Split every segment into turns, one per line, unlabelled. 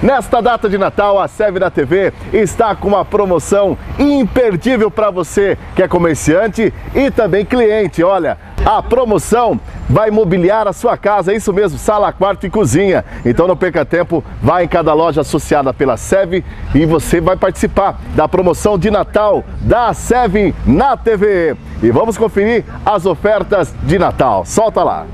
Nesta data de Natal, a Sev na TV está com uma promoção imperdível para você que é comerciante e também cliente. Olha, a promoção vai mobiliar a sua casa, é isso mesmo, sala, quarto e cozinha. Então não perca tempo, vá em cada loja associada pela Sev e você vai participar da promoção de Natal da Sev na TV. E vamos conferir as ofertas de Natal. Solta lá!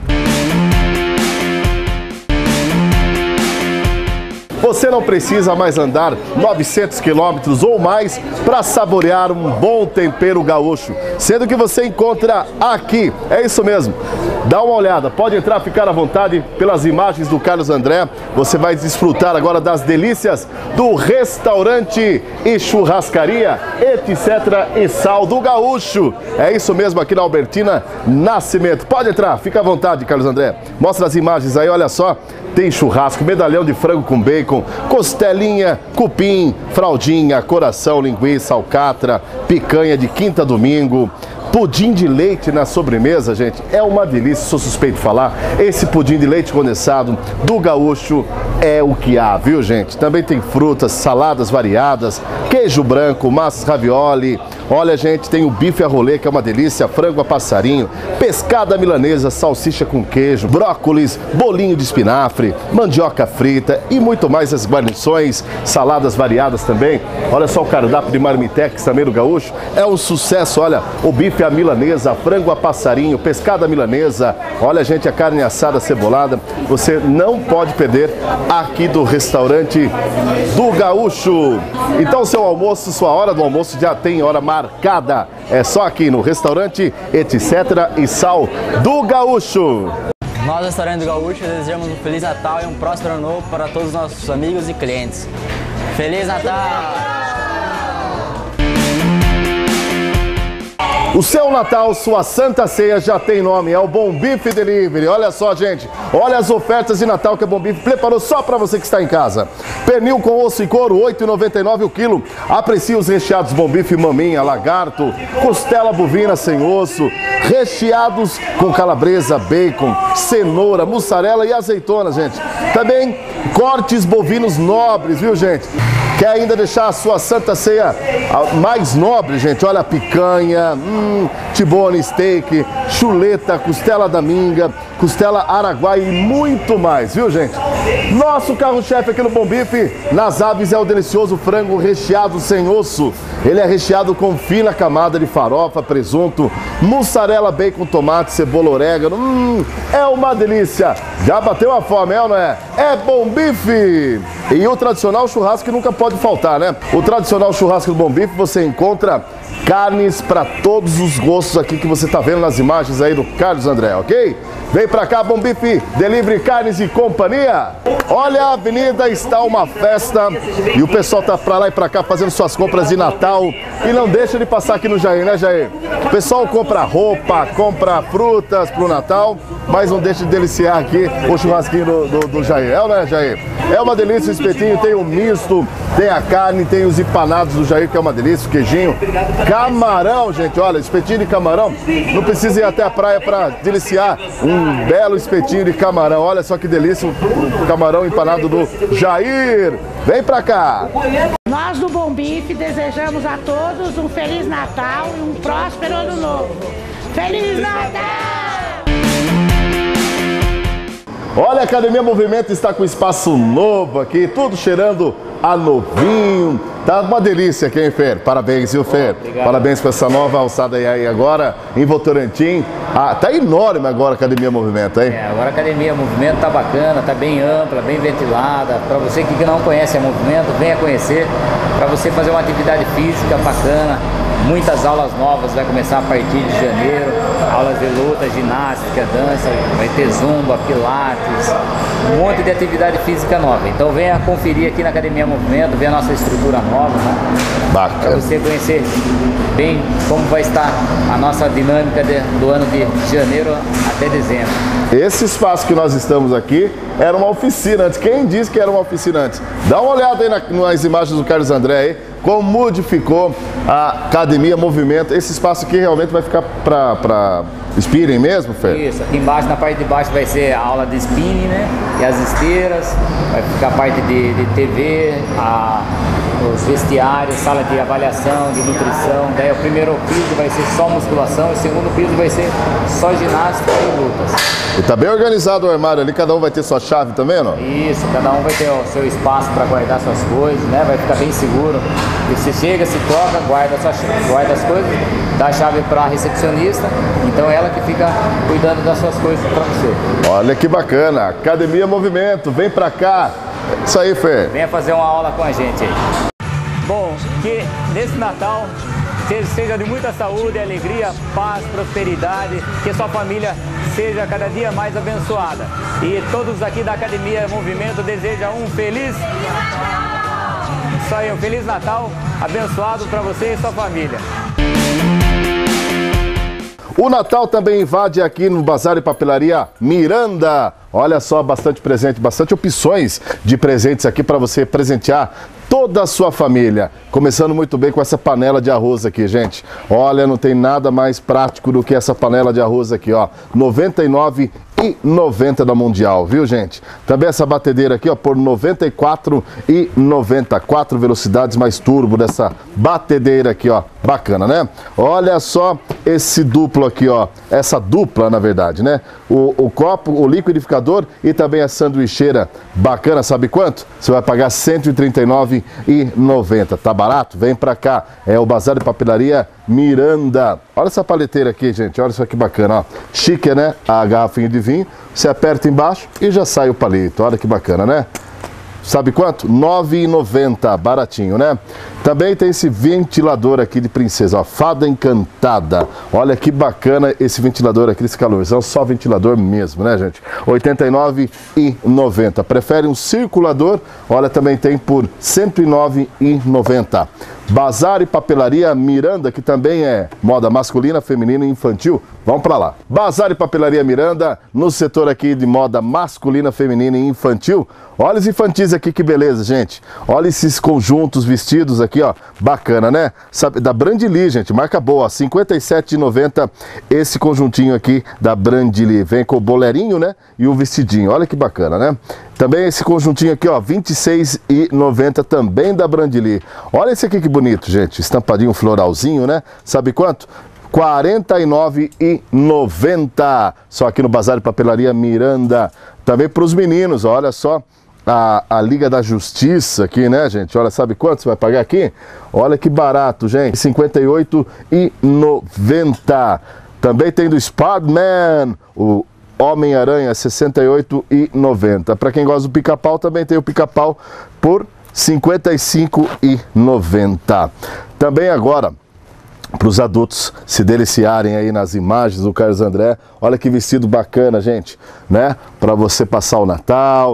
Você não precisa mais andar 900 quilômetros ou mais para saborear um bom tempero gaúcho, sendo que você encontra aqui. É isso mesmo. Dá uma olhada, pode entrar, ficar à vontade pelas imagens do Carlos André. Você vai desfrutar agora das delícias do restaurante e churrascaria, etc. e Sal do Gaúcho. É isso mesmo, aqui na Albertina Nascimento. Pode entrar, fica à vontade, Carlos André. Mostra as imagens aí, olha só. Tem churrasco, medalhão de frango com bacon, costelinha, cupim, fraldinha, coração, linguiça, alcatra, picanha de quinta a domingo. Pudim de leite na sobremesa, gente, é uma delícia, sou suspeito de falar. Esse pudim de leite condensado do Gaúcho é o que há, viu, gente? Também tem frutas, saladas variadas, queijo branco, massa ravioli. Olha, gente, tem o bife a rolê, que é uma delícia, frango a passarinho, pescada milanesa, salsicha com queijo, brócolis, bolinho de espinafre, mandioca frita e muito mais as guarnições, saladas variadas também. Olha só o cardápio de marmitex também do Gaúcho, é um sucesso, olha, o bife a milanesa, frango a passarinho, pescada milanesa, olha, gente, a carne assada cebolada, você não pode perder aqui do restaurante do Gaúcho. Então, seu almoço, sua hora do almoço já tem hora marcada. É só aqui no restaurante, etc. e Sal do Gaúcho.
Nós, restaurante do Gaúcho, desejamos um Feliz Natal e um próspero ano novo para todos os nossos amigos e clientes. Feliz Natal!
O seu Natal, sua Santa Ceia já tem nome, é o Bom Bife Delivery. Olha só, gente, olha as ofertas de Natal que a Bom Bife preparou só para você que está em casa. Pernil com osso e couro, R$ 8,99 o quilo. Aprecie os recheados Bom Bife maminha, lagarto, costela bovina sem osso, recheados com calabresa, bacon, cenoura, mussarela e azeitona, gente. Também cortes bovinos nobres, viu, gente? Quer ainda deixar a sua Santa Ceia mais nobre, gente? Olha, picanha, tibone steak, chuleta, costela da minga, costela araguaia e muito mais, viu, gente? Nosso carro-chefe aqui no Bom Bife, nas aves, é o delicioso frango recheado sem osso. Ele é recheado com fina camada de farofa, presunto, mussarela, bacon, tomate, cebola, orégano. É uma delícia. Já bateu a fome, é ou não é? É Bom Bife! E o tradicional churrasco que nunca pode faltar, né? O tradicional churrasco do Bom Bife, você encontra carnes para todos os gostos aqui que você está vendo nas imagens aí do Carlos André, ok? Vem pra cá, Bom Bife Delivery Carnes e Companhia. Olha, a avenida está uma festa e o pessoal tá pra lá e pra cá fazendo suas compras de Natal. E não deixa de passar aqui no Jair, né, Jair? O pessoal compra roupa, compra frutas pro Natal, mas não deixa de deliciar aqui o churrasquinho do Jair. É ou não é, Jair? É uma delícia o espetinho, tem o misto, tem a carne, tem os empanados do Jair, que é uma delícia, o queijinho. Camarão, gente, olha, espetinho de camarão. Não precisa ir até a praia para deliciar um belo espetinho de camarão. Olha só que delícia o camarão empanado do Jair. Vem pra cá.
Nós do Bom Bife desejamos a todos um Feliz Natal e um próspero Ano Novo. Feliz Natal!
Olha, a Academia Movimento está com espaço novo aqui, tudo cheirando a novinho. Tá uma delícia aqui, hein, Fer? Parabéns, viu, Fer?
Obrigado.
Parabéns por essa nova alçada aí agora em Votorantim. Ah, tá enorme agora a Academia Movimento, hein?
Agora a Academia Movimento tá bacana, tá bem ampla, bem ventilada. Para você que não conhece a Movimento, venha conhecer. Para você fazer uma atividade física bacana. Muitas aulas novas vai começar a partir de janeiro. Aulas de luta, ginástica, dança, vai ter zumba, pilates, um monte de atividade física nova. Então venha conferir aqui na Academia Movimento, ver a nossa estrutura nova, né?
Bacana.
Para você conhecer bem como vai estar a nossa dinâmica do ano de janeiro até dezembro.
Esse espaço que nós estamos aqui era uma oficina antes. Quem disse que era uma oficina antes? Dá uma olhada aí nas imagens do Carlos André aí, como modificou a academia, movimento. Esse espaço aqui realmente vai ficar para spinning mesmo, Fer?
Isso, aqui embaixo, na parte de baixo vai ser a aula de spinning, né? E as esteiras, vai ficar a parte de TV, os vestiários, sala de avaliação, de nutrição. Daí o primeiro piso vai ser só musculação, o segundo piso vai ser só ginástica e lutas.
E tá bem organizado o armário ali, cada um vai ter sua chave também, não?
Isso, cada um vai ter o seu espaço para guardar suas coisas, né? Vai ficar bem seguro. E você chega, se troca, guarda as coisas, dá a chave para a recepcionista, então ela que fica cuidando das suas coisas para você.
Olha que bacana, Academia Movimento, vem pra cá. Isso aí, Fer.
Venha fazer uma aula com a gente aí. Bom, que nesse Natal seja de muita saúde, alegria, paz, prosperidade, que sua família seja cada dia mais abençoada. E todos aqui da Academia Movimento desejam um feliz Natal! Isso aí, um Feliz Natal abençoado para você e sua família.
O Natal também invade aqui no Bazar e Papelaria Miranda. Olha só, bastante presente, bastante opções de presentes aqui para você presentear toda a sua família. Começando muito bem com essa panela de arroz aqui, gente. Olha, não tem nada mais prático do que essa panela de arroz aqui, ó. R$ 99,90 da Mundial, viu, gente? Também essa batedeira aqui, ó, por R$ 94,90. 4 velocidades mais turbo dessa batedeira aqui, ó. Bacana, né? Olha só esse duplo aqui, ó. Essa dupla, na verdade, né? O copo, o liquidificador e também a sanduicheira. Bacana, sabe quanto? Você vai pagar R$ 139,90. Tá barato? Vem pra cá. É o Bazar de Papelaria Miranda. Olha essa paleteira aqui, gente. Olha só que bacana, ó. Chique, né? A garrafinha de vinho. Você aperta embaixo e já sai o palito. Olha que bacana, né? Sabe quanto? R$ 9,90, baratinho, né? Também tem esse ventilador aqui de princesa, ó, Fada Encantada. Olha que bacana esse ventilador aqui desse calor. É só ventilador mesmo, né, gente? R$ 89,90. Prefere um circulador? Olha, também tem por R$ 109,90. Bazar e Papelaria Miranda, que também é moda masculina, feminina e infantil. Vamos pra lá. Bazar e Papelaria Miranda, no setor aqui de moda masculina, feminina e infantil. Olha os infantis aqui, que beleza, gente. Olha esses conjuntos vestidos aqui, ó. Bacana, né? Sabe, da Brandly, gente, marca boa, R$ 57,90 esse conjuntinho aqui da Brandly. Vem com o bolerinho, né? E o vestidinho. Olha que bacana, né? Também esse conjuntinho aqui, ó, R$ 26,90 também da Brandly. Olha esse aqui que bonito, gente. Estampadinho floralzinho, né? Sabe quanto? R$ 49,90. Só aqui no Bazar de Papelaria Miranda. Também para os meninos, olha só. A Liga da Justiça aqui, né, gente? Olha, sabe quanto você vai pagar aqui? Olha que barato, gente. R$ 58,90. Também tem do Spider-Man, o Homem-Aranha, R$ 68,90. Para quem gosta do pica-pau, também tem o pica-pau por R$ 55,90. Também agora, para os adultos se deliciarem aí nas imagens do Carlos André. Olha que vestido bacana, gente, né? Para você passar o Natal, R$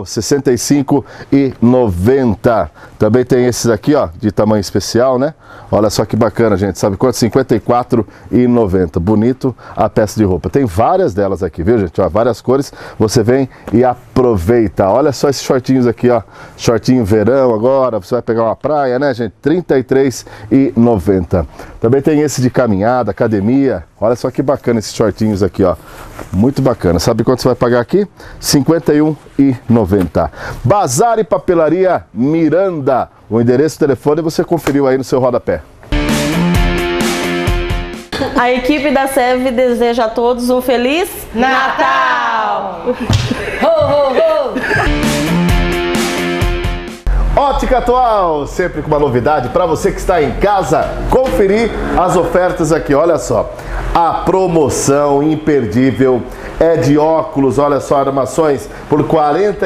65,90. Também tem esses aqui, ó, de tamanho especial, né? Olha só que bacana, gente. Sabe quanto? R$ 54,90. Bonito a peça de roupa. Tem várias delas aqui, viu, gente? Ó, várias cores. Você vem e aproveita. Olha só esses shortinhos aqui, ó. Shortinho verão agora. Você vai pegar uma praia, né, gente? R$ 33,90. Também tem esse de caminhada, academia. Olha só que bacana esses shortinhos aqui, ó. Muito bacana. Sabe quanto você vai pagar aqui? R$ 51,90. Bazar e Papelaria Miranda. O endereço, o telefone você conferiu aí no seu rodapé.
A equipe da SEV deseja a todos um Feliz Natal! Ho, ho, ho!
Ótica Atual, sempre com uma novidade para você que está em casa conferir as ofertas aqui. Olha só, a promoção imperdível é de óculos, olha só, armações por R$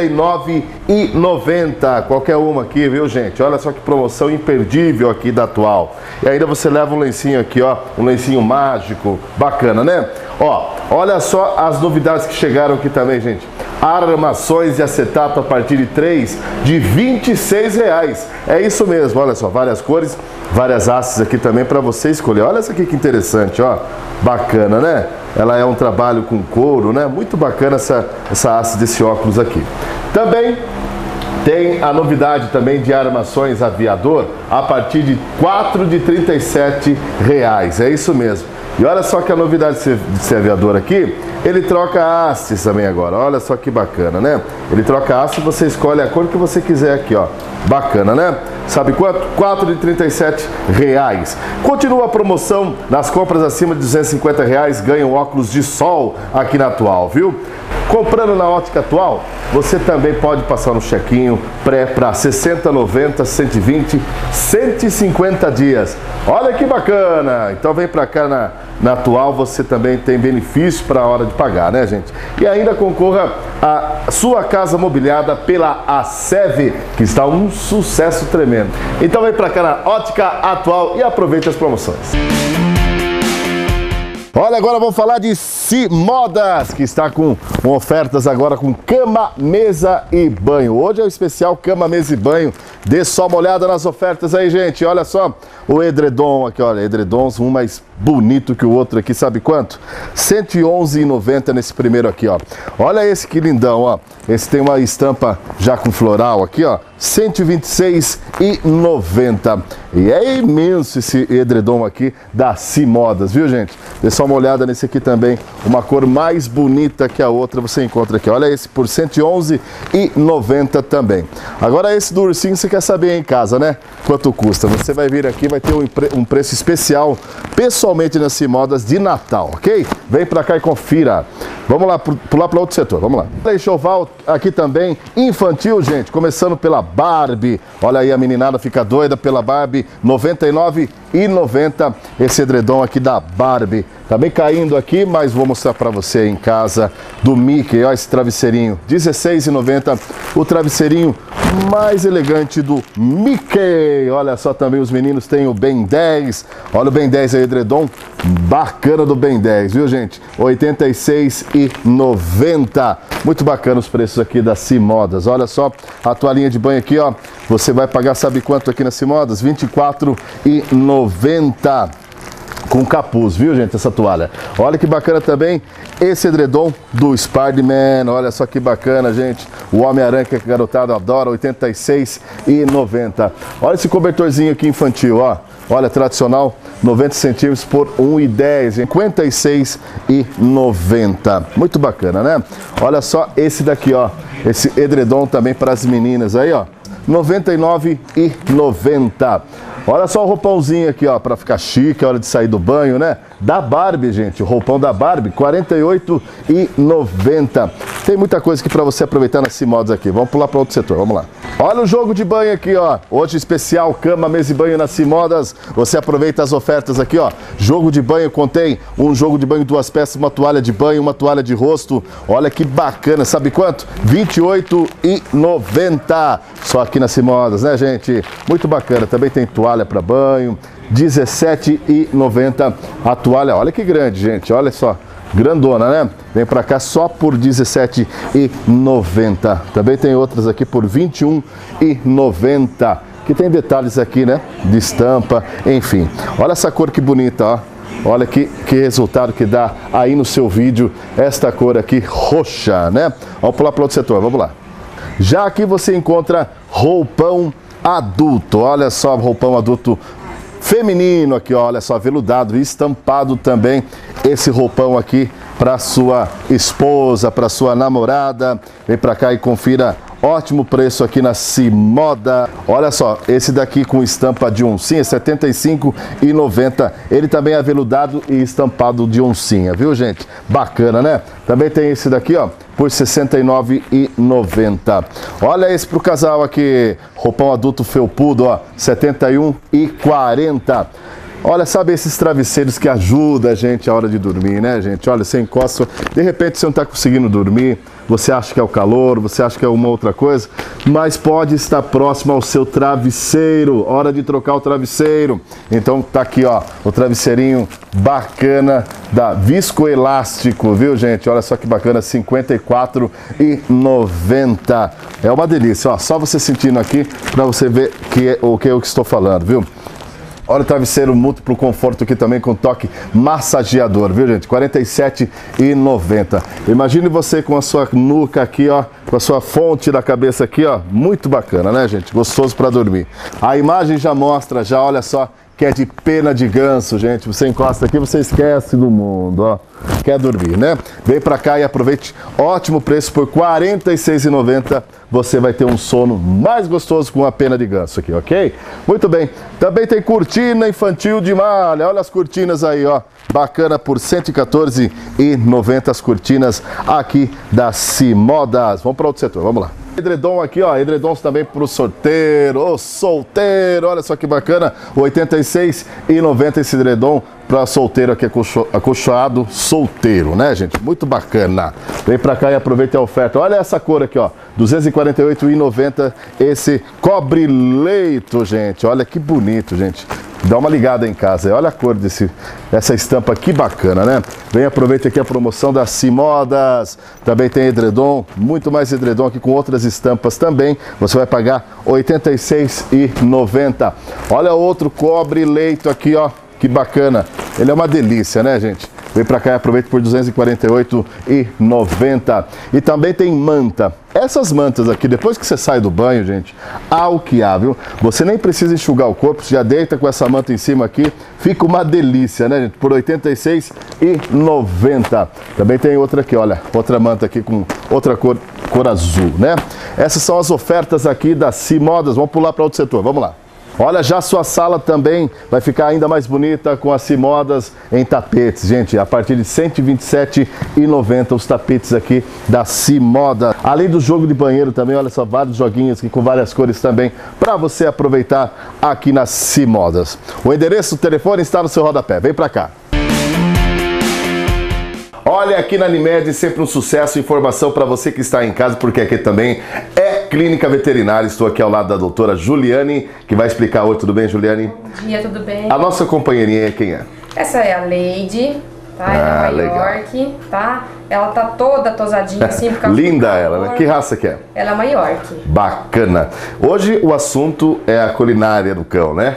49,90. Qualquer uma aqui, viu, gente? Olha só que promoção imperdível aqui da Atual. E ainda você leva um lencinho aqui, ó, um lencinho mágico, bacana, né? Ó, olha só as novidades que chegaram aqui também, gente. Armações de acetato a partir de 3 de R$ 26,00. É isso mesmo, olha só, várias cores, várias hastes aqui também para você escolher. Olha essa aqui que interessante, ó, bacana, né? Ela é um trabalho com couro, né? Muito bacana essa haste desse óculos aqui. Também tem a novidade também de armações aviador a partir de 4 de R$ 37. É isso mesmo. E olha só que a novidade de ser aviador aqui, ele troca hastes também agora. Olha só que bacana, né? Ele troca haste, você escolhe a cor que você quiser aqui, ó. Bacana, né? Sabe quanto? 4 de R$ 37. Continua a promoção nas compras acima de R$ 250, ganham óculos de sol aqui na Atual, viu? Comprando na Ótica Atual, você também pode passar um chequinho pré para 60, 90, 120, 150 dias. Olha que bacana! Então vem para cá na Atual, você também tem benefício para a hora de pagar, né, gente? E ainda concorra a sua casa mobiliada pela ACEV, que está um sucesso tremendo. Então vem para cá na Ótica Atual e aproveite as promoções. Olha, agora vamos falar de Simodas, que está com ofertas agora com cama, mesa e banho. Hoje é o especial cama, mesa e banho. Dê só uma olhada nas ofertas aí, gente. Olha só o edredom aqui, olha, edredons, um mais bonito que o outro aqui, sabe quanto? R$ 111,90 nesse primeiro aqui, ó. Olha esse que lindão, ó. Esse tem uma estampa já com floral aqui, ó. R$ 126,90. E é imenso esse edredom aqui da Simodas, viu, gente? Dê só uma olhada nesse aqui também, uma cor mais bonita que a outra, você encontra aqui. Olha esse por R$ 111,90 também. Agora esse do ursinho você quer saber em casa, né? Quanto custa? Você vai vir aqui, vai ter um preço especial, pessoalmente nas Simodas de Natal, ok? Vem pra cá e confira. Vamos lá, pular para outro setor, vamos lá. Enxoval aqui também, infantil, gente, começando pela Barbie. Olha aí, a meninada fica doida pela Barbie, R$ 99,90 esse edredom aqui da Barbie. Tá bem caindo aqui, mas vou mostrar para você em casa do Mickey. Olha esse travesseirinho, R$ 16,90. O travesseirinho mais elegante do Mickey. Olha só, também os meninos têm o Ben 10. Olha o Ben 10 aí, edredom bacana do Ben 10, viu, gente? R$ 86,90. Muito bacana os preços aqui da Simodas. Olha só a toalhinha de banho aqui, ó. Você vai pagar, sabe quanto aqui na Simodas? R$ 24,90. Com capuz, viu, gente, essa toalha. Olha que bacana também esse edredom do Spider-Man. Olha só que bacana, gente. O Homem-Aranha que a garotada adora, R$ 86,90. Olha esse cobertorzinho aqui infantil, ó. Olha, tradicional, 90 centímetros por R$ 1,10, R$ 56,90. Muito bacana, né? Olha só esse daqui, ó. Esse edredom também para as meninas aí, ó. R$ 99,90. Olha só o roupãozinho aqui, ó, para ficar chique, a hora de sair do banho, né? Da Barbie, gente, o roupão da Barbie, R$ 48,90. Tem muita coisa aqui para você aproveitar nas Simodas aqui. Vamos pular para outro setor, vamos lá. Olha o jogo de banho aqui, ó. Hoje especial cama, mesa e banho nas Simodas. Você aproveita as ofertas aqui, ó. Jogo de banho contém um jogo de banho, 2 peças, uma toalha de banho, uma toalha de rosto. Olha que bacana, sabe quanto? R$ 28,90. Só aqui nas Simodas, né, gente? Muito bacana. Também tem toalha para banho, R$ 17,90 a toalha. Olha que grande, gente. Olha só. Grandona, né? Vem pra cá só por R$ 17,90. Também tem outras aqui por R$ 21,90. Que tem detalhes aqui, né? De estampa, enfim. Olha essa cor que bonita, ó. Olha que resultado que dá aí no seu vídeo. Esta cor aqui, roxa, né? Vamos pular para outro setor, vamos lá. Já aqui você encontra roupão adulto. Olha só, roupão adulto feminino aqui, olha só, veludado e estampado também esse roupão aqui para sua esposa, para sua namorada. Vem para cá e confira. Ótimo preço aqui na Simoda. Olha só, esse daqui com estampa de oncinha, R$ 75,90. Ele também é veludado e estampado de oncinha, viu, gente? Bacana, né? Também tem esse daqui, ó, por R$ 69,90. Olha esse pro casal aqui, roupão adulto felpudo, ó, R$ 71,40. Olha, sabe esses travesseiros que ajudam a gente a hora de dormir, né, gente? Olha, você encosta, de repente você não está conseguindo dormir, você acha que é o calor, você acha que é uma outra coisa, mas pode estar próximo ao seu travesseiro, hora de trocar o travesseiro. Então tá aqui, ó, o travesseirinho bacana da Viscoelástico, viu, gente? Olha só que bacana, R$ 54,90. É uma delícia, ó, só você sentindo aqui para você ver o que eu estou falando, viu? Olha o travesseiro múltiplo conforto aqui também com toque massageador, viu, gente? R$ 47,90. Imagine você com a sua nuca aqui, ó, com a sua fonte da cabeça aqui, ó. Muito bacana, né, gente? Gostoso para dormir. A imagem já mostra, já olha só, que é de pena de ganso, gente. Você encosta aqui, você esquece do mundo, ó. Quer dormir, né? Vem pra cá e aproveite. Ótimo preço por R$ 46,90. Você vai ter um sono mais gostoso com a pena de ganso aqui, ok? Muito bem. Também tem cortina infantil de malha. Olha as cortinas aí, ó. Bacana por R$ 114,90 as cortinas aqui da Simodas. Vamos para outro setor, vamos lá. Edredom aqui, ó, edredons também para o sorteiro, ô solteiro, olha só que bacana, R$ 86,90 esse edredom para solteiro aqui, acolchoado solteiro, né, gente? Muito bacana. Vem pra cá e aproveita a oferta. Olha essa cor aqui, ó, R$ 248,90 esse cobre-leito, gente. Olha que bonito, gente. Dá uma ligada em casa, olha a cor dessa estampa, que bacana, né? Vem, aproveita aqui a promoção da Simodas. Também tem edredom, muito mais edredom aqui com outras estampas também. Você vai pagar R$ 86,90. Olha outro cobre-leito aqui, ó, que bacana. Ele é uma delícia, né, gente? Vem pra cá e aproveita por R$ 248,90. E também tem manta. Essas mantas aqui, depois que você sai do banho, gente, ao que há, viu? Você nem precisa enxugar o corpo, você já deita com essa manta em cima aqui, fica uma delícia, né, gente? Por R$ 86,90. Também tem outra aqui, olha, outra manta aqui com outra cor azul, né? Essas são as ofertas aqui da Simodas. Vamos pular para outro setor, vamos lá. Olha, já a sua sala também vai ficar ainda mais bonita com as Simodas em tapetes, gente. A partir de R$ 127,90 os tapetes aqui da Simodas. Além do jogo de banheiro também, olha só, vários joguinhos aqui com várias cores também para você aproveitar aqui nas Simodas. O endereço, o telefone está no seu rodapé. Vem para cá. Olha, aqui na Unimed sempre um sucesso, informação para você que está em casa, porque aqui também é clínica veterinária. Estou aqui ao lado da doutora Juliane, que vai explicar. Oi, tudo bem, Juliane?
Bom dia, tudo bem?
A nossa companheirinha, quem é?
Essa é a Lady, tá? Ela é Nova York, tá? Ela tá toda tosadinha assim, por causa
linda ela, né? Que raça que é?
Ela é uma York.
Bacana. Hoje o assunto é a culinária do cão, né?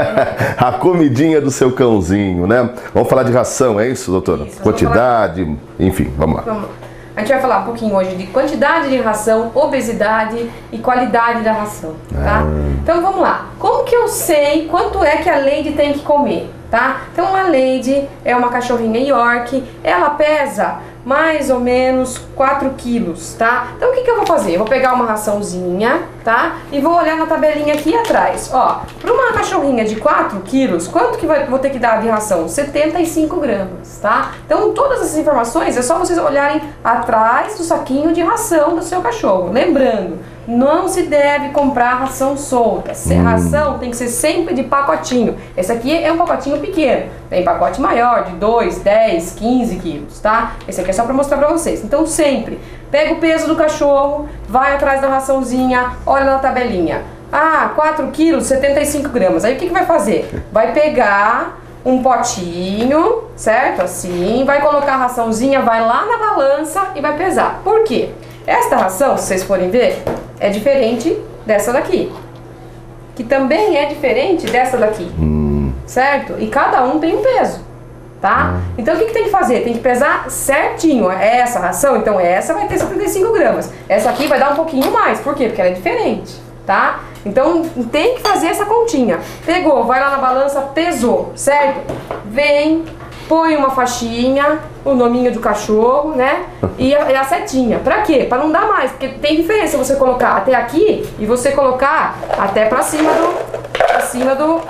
A comidinha do seu cãozinho, né? Vamos falar de ração, é isso, doutora?
Isso,
quantidade, enfim, vamos lá.
Vamos. A gente vai falar um pouquinho hoje de quantidade de ração, obesidade e qualidade da ração, tá? Então vamos lá. Como que eu sei quanto é que a Lady tem que comer, tá? Então a Lady é uma cachorrinha York, ela pesa mais ou menos 4 quilos, tá? Então o que eu vou fazer? Eu vou pegar uma raçãozinha, tá? E vou olhar na tabelinha aqui atrás. Ó, para uma cachorrinha de 4 quilos, quanto que vou ter que dar de ração? 75 gramas, tá? Então todas essas informações é só vocês olharem atrás do saquinho de ração do seu cachorro. Lembrando, não se deve comprar ração solta. Ração tem que ser sempre de pacotinho. Esse aqui é um pacotinho pequeno. Tem pacote maior, de 2, 10, 15 quilos, tá? Esse aqui é só para mostrar para vocês. Então sempre pega o peso do cachorro, vai atrás da raçãozinha, olha na tabelinha. Ah, 4 quilos, 75 gramas. Aí o que vai fazer? Vai pegar um potinho, certo? Assim, vai colocar a raçãozinha, vai lá na balança e vai pesar. Por quê? Esta ração, se vocês forem ver, é diferente dessa daqui, que também é diferente dessa daqui, certo? E cada um tem um peso, tá? Então o que tem que fazer? Tem que pesar certinho. Essa ração, então essa vai ter 75 gramas. Essa aqui vai dar um pouquinho mais. Por quê? Porque ela é diferente, tá? Então tem que fazer essa continha. Pegou, vai lá na balança, pesou, certo? Vem, põe uma faixinha, o nominho do cachorro, né? E a setinha. Pra quê? Pra não dar mais, porque tem diferença você colocar até aqui e você colocar até pra cima do...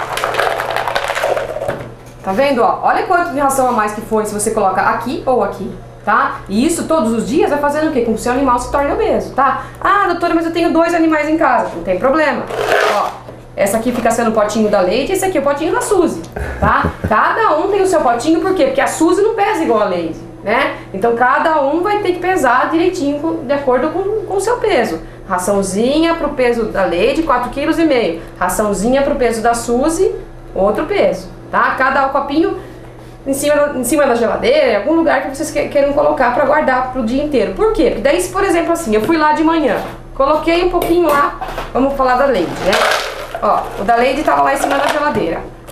Tá vendo, ó? Olha quanto de ração a mais que foi se você coloca aqui ou aqui, tá? E isso todos os dias vai fazendo o quê? Com que o seu animal se torne obeso, tá? Ah, doutora, mas eu tenho 2 animais em casa. Não tem problema. Ó, essa aqui fica sendo o potinho da Lady e esse aqui é o potinho da Suzy, tá? Cada um tem o seu potinho, por quê? Porque a Suzy não pesa igual a Lady, né? Então cada um vai ter que pesar direitinho de acordo com o seu peso. Raçãozinha pro peso da Lady, 4,5 kg. Raçãozinha pro peso da Suzy, outro peso, tá? Cada copinho em cima da geladeira, em algum lugar que vocês queiram colocar para guardar pro dia inteiro. Por quê? Porque daí, por exemplo, assim, eu fui lá de manhã, coloquei um pouquinho lá, vamos falar da Lady, né? Ó, o da Lady tava lá em cima da geladeira.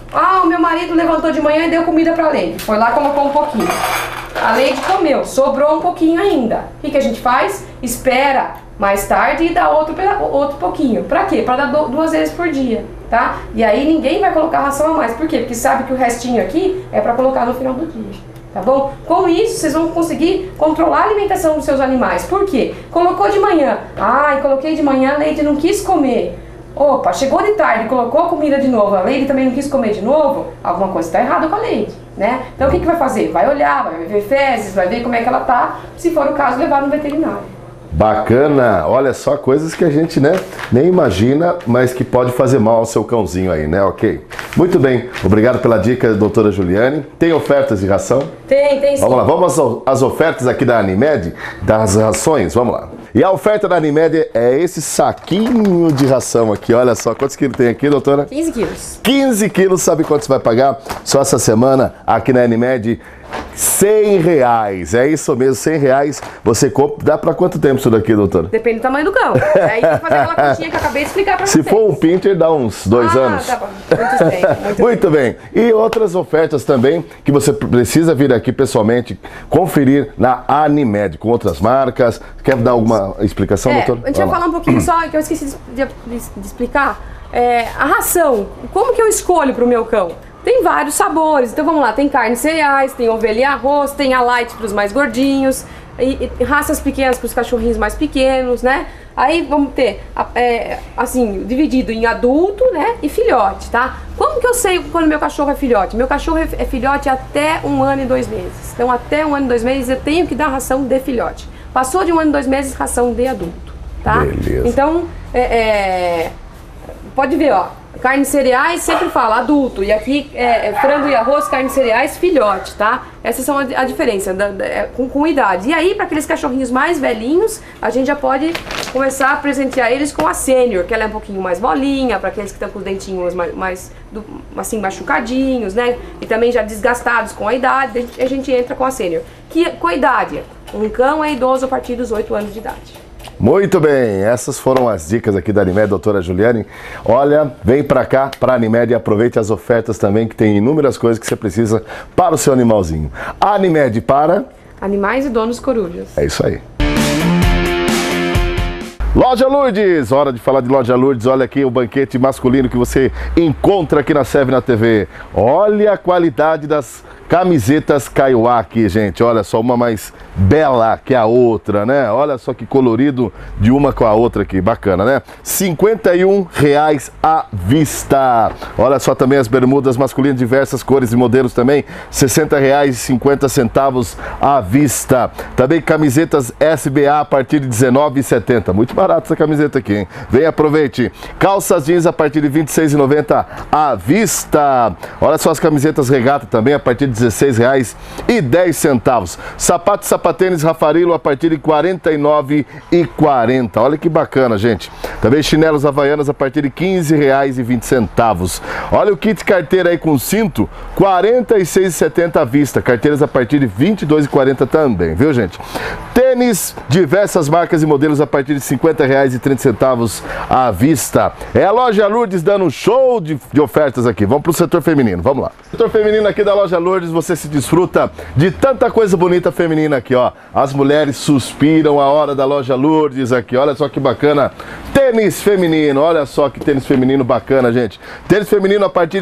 Ah, o meu marido levantou de manhã e deu comida pra Leide. Foi lá e colocou um pouquinho. A Leide comeu, sobrou um pouquinho ainda. O que a gente faz? Espera mais tarde e dá outro pouquinho. Pra quê? Pra dar 2 vezes por dia, tá? E aí ninguém vai colocar ração a mais. Por quê? Porque sabe que o restinho aqui é pra colocar no final do dia. Tá bom? Com isso, vocês vão conseguir controlar a alimentação dos seus animais. Por quê? Colocou de manhã. Ai, coloquei de manhã, a Leide não quis comer. Opa, chegou de tarde, colocou a comida de novo, a Leide também não quis comer de novo, alguma coisa está errada com a Leide, né? Então o que vai fazer? Vai olhar, vai ver fezes, vai ver como é que ela tá, se for o caso, levar no veterinário.
Bacana, olha só, coisas que a gente, né, nem imagina, mas que pode fazer mal ao seu cãozinho aí, né, ok? Muito bem, obrigado pela dica, doutora Juliane. Tem ofertas de ração?
Tem sim.
Vamos lá, vamos às ofertas aqui da Animed, das rações, vamos lá. E a oferta da Animed é esse saquinho de ração aqui, olha só, quantos quilos tem aqui, doutora?
15 quilos.
15 quilos, sabe quanto você vai pagar só essa semana aqui na Animed? R$100, é isso mesmo, R$100 você compra. Dá pra quanto tempo isso daqui, doutor?
Depende do tamanho do cão. Aí tem que fazer aquela continha que eu acabei de explicar pra vocês.
Se for um pincher, dá uns 2 anos.
Tá bom. Muito bem.
Muito bem. E outras ofertas também que você precisa vir aqui pessoalmente conferir na Animed, com outras marcas. Quer dar alguma explicação, doutor?
A gente vai falar um pouquinho só, que eu esqueci de explicar. A ração, como que eu escolho pro meu cão? Tem vários sabores, então vamos lá, tem carne e cereais, tem ovelha e arroz, tem a light para os mais gordinhos, e raças pequenas para os cachorrinhos mais pequenos, né? Aí vamos ter, assim, dividido em adulto, né, e filhote, tá? Como que eu sei quando meu cachorro é filhote? Meu cachorro é filhote até 1 ano e 2 meses. Então até 1 ano e 2 meses eu tenho que dar ração de filhote. Passou de 1 ano e 2 meses, ração de adulto, tá?
Beleza.
Então, pode ver, ó. Carne e cereais sempre fala adulto, e aqui frango e arroz, carne e cereais, filhote, tá? Essas são a diferença, com idade. E aí, para aqueles cachorrinhos mais velhinhos, a gente já pode começar a presentear eles com a sênior, que ela é um pouquinho mais molinha, para aqueles que estão com os dentinhos mais assim, machucadinhos, né? E também já desgastados com a idade, a gente entra com a sênior. Que com a idade, um cão é idoso a partir dos 8 anos de idade.
Muito bem, essas foram as dicas aqui da Animed, doutora Juliane. Olha, vem pra cá, pra Animed, e aproveite as ofertas também, que tem inúmeras coisas que você precisa para o seu animalzinho. A Animed para...
Animais e donos corujas.
É isso aí. Loja Lourdes, hora de falar de Loja Lourdes. Olha aqui o banquete masculino que você encontra aqui na SEV na TV. Olha a qualidade das camisetas Kaiowá aqui, gente. Olha só, uma mais bela que a outra, né? Olha só que colorido de uma com a outra aqui, bacana, né? R$51 à vista. Olha só também as bermudas masculinas, diversas cores e modelos também, R$60,50 à vista. Também camisetas SBA a partir de R$19,70. Muito barato essa camiseta aqui, hein? Vem, aproveite. Calças jeans a partir de R$26,90 à vista. Olha só as camisetas regata também a partir de R$16,10. Sapato e sapatênis Rafarilo a partir de R$49,40. Olha que bacana, gente. Também chinelos havaianas a partir de R$15,20. Olha o kit carteira aí com cinto, R$46,70 à vista. Carteiras a partir de R$22,40 também, viu, gente? Tênis, diversas marcas e modelos a partir de R$50,30 à vista. É a Loja Lourdes dando um show de ofertas aqui. Vamos para o setor feminino, vamos lá. Setor feminino aqui da Loja Lourdes, você se desfruta de tanta coisa bonita feminina aqui, ó. As mulheres suspiram a hora da Loja Lourdes aqui, olha só que bacana. Tênis feminino, olha só que tênis feminino bacana, gente. Tênis feminino a partir de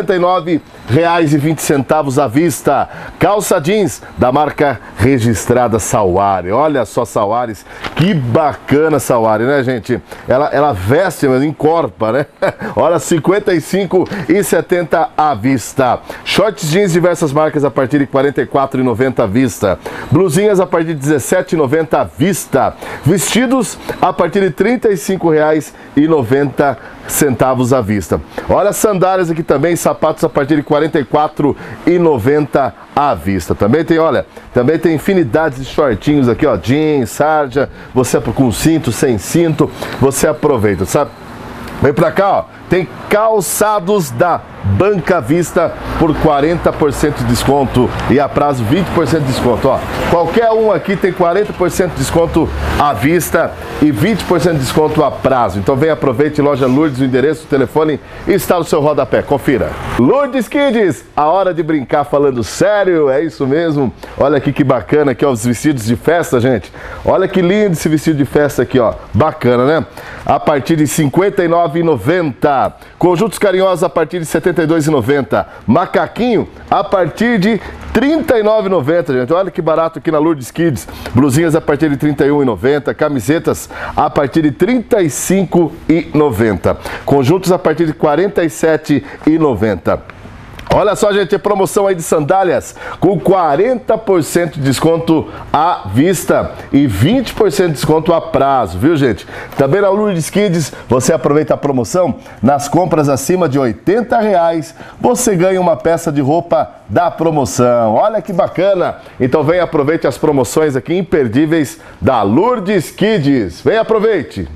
R$69,20 à vista. Calça jeans da marca registrada Sawari. Olha só, Sawaris, que bacana Sawari, né, gente? Ela veste, mas encorpa, né? Olha, R$55,70 à vista. Shorts jeans diversas marcas a partir de R$44,90 à vista. Blusinhas a partir de R$17,90 à vista. Vestidos a partir de R$35,90 à vista. Olha as sandálias aqui também, sapatos a partir de R$44,90 à vista. Também tem, olha, também tem infinidade de shortinhos aqui, ó, jeans, sarja, você com cinto, sem cinto, você aproveita, sabe? Vem pra cá, ó, tem calçados da banca à vista por 40% de desconto e a prazo 20% de desconto. Ó, qualquer um aqui tem 40% de desconto à vista e 20% de desconto a prazo. Então vem, aproveite, loja Lourdes, o endereço, o telefone está no seu rodapé. Confira. Lourdes Kids, a hora de brincar falando sério, é isso mesmo. Olha aqui que bacana aqui, ó, os vestidos de festa, gente. Olha que lindo esse vestido de festa aqui, ó. Bacana, né? A partir de R$ 59,90. Conjuntos carinhosos a partir de R$ 72,90. Macaquinho a partir de R$ 39,90, gente. Olha que barato aqui na Lourdes Kids. Blusinhas a partir de R$ 31,90. Camisetas a partir de R$ 35,90. Conjuntos a partir de R$ 47,90. Olha só, gente, a promoção aí de sandálias com 40% de desconto à vista e 20% de desconto a prazo, viu, gente? Também na Lourdes Kids, você aproveita a promoção. Nas compras acima de R$ 80, você ganha uma peça de roupa da promoção. Olha que bacana! Então vem, aproveite as promoções aqui imperdíveis da Lourdes Kids. Vem, aproveite!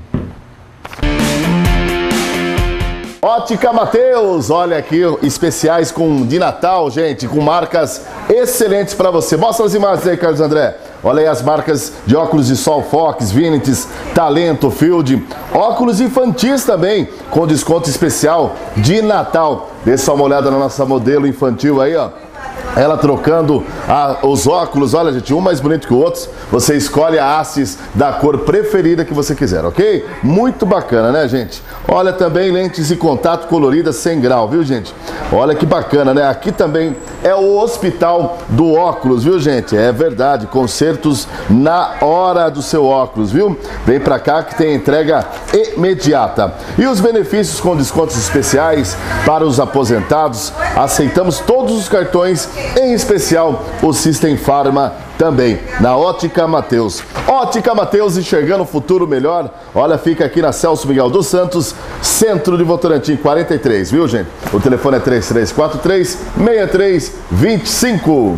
Ótica Mateus, olha aqui, especiais de Natal, gente, com marcas excelentes para você. Mostra as imagens aí, Carlos André. Olha aí as marcas de óculos de sol, Fox, Vinites, Talento, Field. Óculos infantis também, com desconto especial de Natal. Dê só uma olhada na nossa modelo infantil aí, ó. Ela trocando os óculos, olha, gente, um mais bonito que o outro. Você escolhe a hastes da cor preferida que você quiser, ok? Muito bacana, né, gente? Olha também lentes de contato coloridas 100 grau, viu, gente? Olha que bacana, né? Aqui também é o Hospital do Óculos, viu, gente? É verdade, consertos na hora do seu óculos, viu? Vem pra cá que tem entrega imediata. E os benefícios com descontos especiais para os aposentados. Aceitamos todos os cartões, em especial o System Pharma também, na Ótica Mateus. Ótica Mateus, enxergando o futuro melhor. Olha, fica aqui na Celso Miguel dos Santos, centro de Votorantim, 43, viu, gente? O telefone é 3343-6325.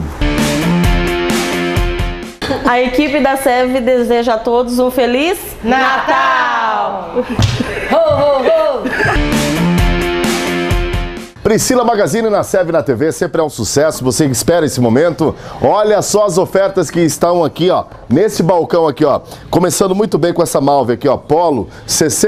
A equipe da SEV deseja a todos um Feliz Natal! Ho, ho, ho!
Priscila Magazine na SEV na TV, sempre é um sucesso, você espera esse momento. Olha só as ofertas que estão aqui, ó, nesse balcão aqui, ó. Começando muito bem com essa malve aqui, ó, Polo, R$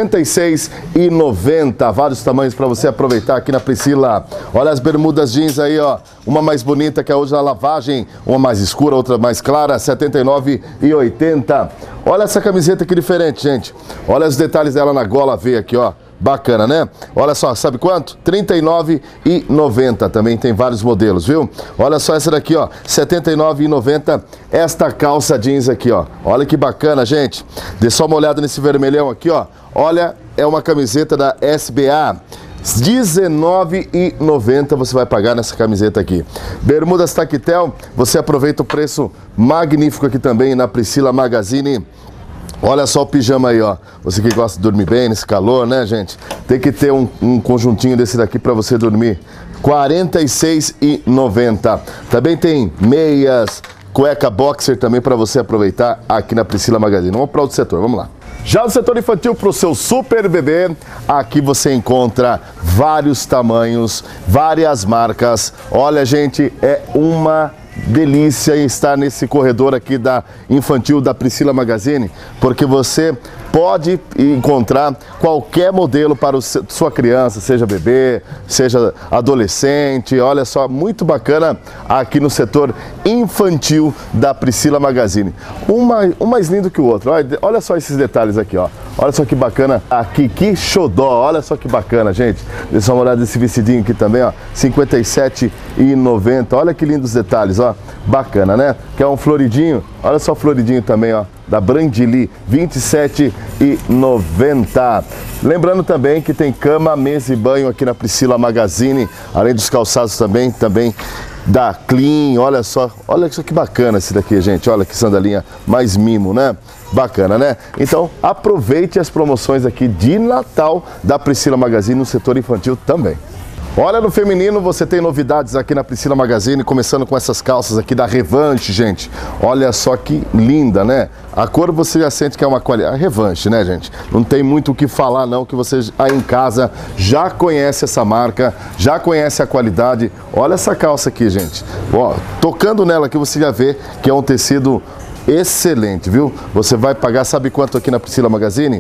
66,90. Vários tamanhos para você aproveitar aqui na Priscila. Olha as bermudas jeans aí, ó. Uma mais bonita que é hoje na lavagem, uma mais escura, outra mais clara, R$ 79,80. Olha essa camiseta que diferente, gente. Olha os detalhes dela na gola V aqui, ó. Bacana, né? Olha só, sabe quanto? R$ 39,90. Também tem vários modelos, viu? Olha só essa daqui, ó, R$ 79,90. Esta calça jeans aqui, ó. Olha que bacana, gente. Dê só uma olhada nesse vermelhão aqui, ó. Olha, é uma camiseta da SBA. R$ 19,90 você vai pagar nessa camiseta aqui. Bermudas Tactel, você aproveita o preço magnífico aqui também na Priscila Magazine. Olha só o pijama aí, ó. Você que gosta de dormir bem nesse calor, né, gente? Tem que ter um conjuntinho desse daqui para você dormir. R$ 46,90. Também tem meias, cueca boxer também para você aproveitar aqui na Priscila Magazine. Vamos para outro setor, vamos lá. Já no setor infantil, para o seu super bebê, aqui você encontra vários tamanhos, várias marcas. Olha, gente, é uma delícia estar nesse corredor aqui da infantil da Priscila Magazine, porque você pode encontrar qualquer modelo para sua criança, seja bebê, seja adolescente. Olha só, muito bacana aqui no setor infantil da Priscila Magazine. Um mais lindo que o outro. Olha só esses detalhes aqui, ó. Olha só que bacana a Kiki Xodó. Olha só que bacana, gente. Deixa eu uma olhada nesse vestidinho aqui também, ó. R$ 57,90. Olha que lindos detalhes, ó. Bacana, né? Que é um floridinho. Olha só o floridinho também, ó. Da Brandili, R$ 27,90. Lembrando também que tem cama, mesa e banho aqui na Priscila Magazine, além dos calçados também da Clean. Olha só que bacana esse daqui, gente. Olha que sandalinha mais mimo, né? Bacana, né? Então aproveite as promoções aqui de Natal da Priscila Magazine no setor infantil também. Olha, no feminino você tem novidades aqui na Priscila Magazine, começando com essas calças aqui da Revanche, gente. Olha só que linda, né? A cor você já sente que é uma qualidade. Revanche, né, gente? Não tem muito o que falar, não, que você aí em casa já conhece essa marca, já conhece a qualidade. Olha essa calça aqui, gente. Ó, tocando nela aqui você já vê que é um tecido excelente, viu? Você vai pagar, sabe quanto aqui na Priscila Magazine? R$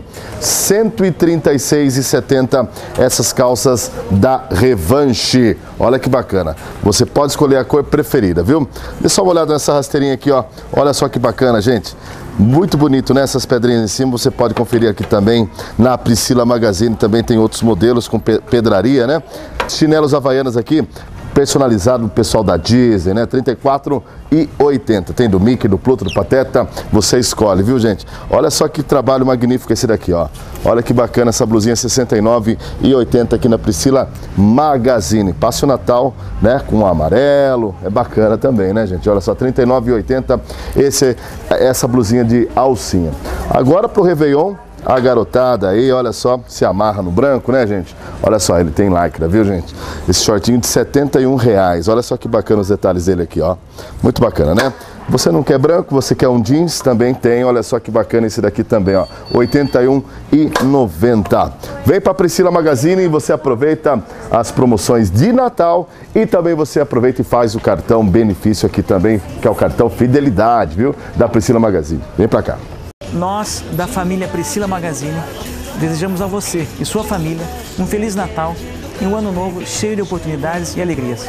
136,70 essas calças da Revanche. Olha que bacana. Você pode escolher a cor preferida, viu? Dê só uma olhada nessa rasteirinha aqui, ó. Olha só que bacana, gente. Muito bonito, né? Essas pedrinhas em cima, você pode conferir aqui também na Priscila Magazine. Também tem outros modelos com pedraria, né? Chinelos havaianas aqui, personalizado do pessoal da Disney, né? R$ 34,80. Tem do Mickey, do Pluto, do Pateta, você escolhe, viu, gente? Olha só que trabalho magnífico esse daqui, ó. Olha que bacana essa blusinha, R$ 69,80 aqui na Priscila Magazine. Passe o Natal, né, com amarelo, é bacana também, né, gente? Olha só, R$ 39,80 essa blusinha de alcinha. Agora pro Réveillon, a garotada aí, olha só, se amarra no branco, né, gente? Olha só, ele tem lycra, viu, gente? Esse shortinho de R$ 71. Olha só que bacana os detalhes dele aqui, ó. Muito bacana, né? Você não quer branco, você quer um jeans, também tem. Olha só que bacana esse daqui também, ó. R$ 81,90. Vem para Priscila Magazine e você aproveita as promoções de Natal e também você aproveita e faz o cartão benefício aqui também, que é o cartão Fidelidade, viu? Da Priscila Magazine. Vem para cá.
Nós, da família Priscila Magazine, desejamos a você e sua família um Feliz Natal e um ano novo cheio de oportunidades e alegrias.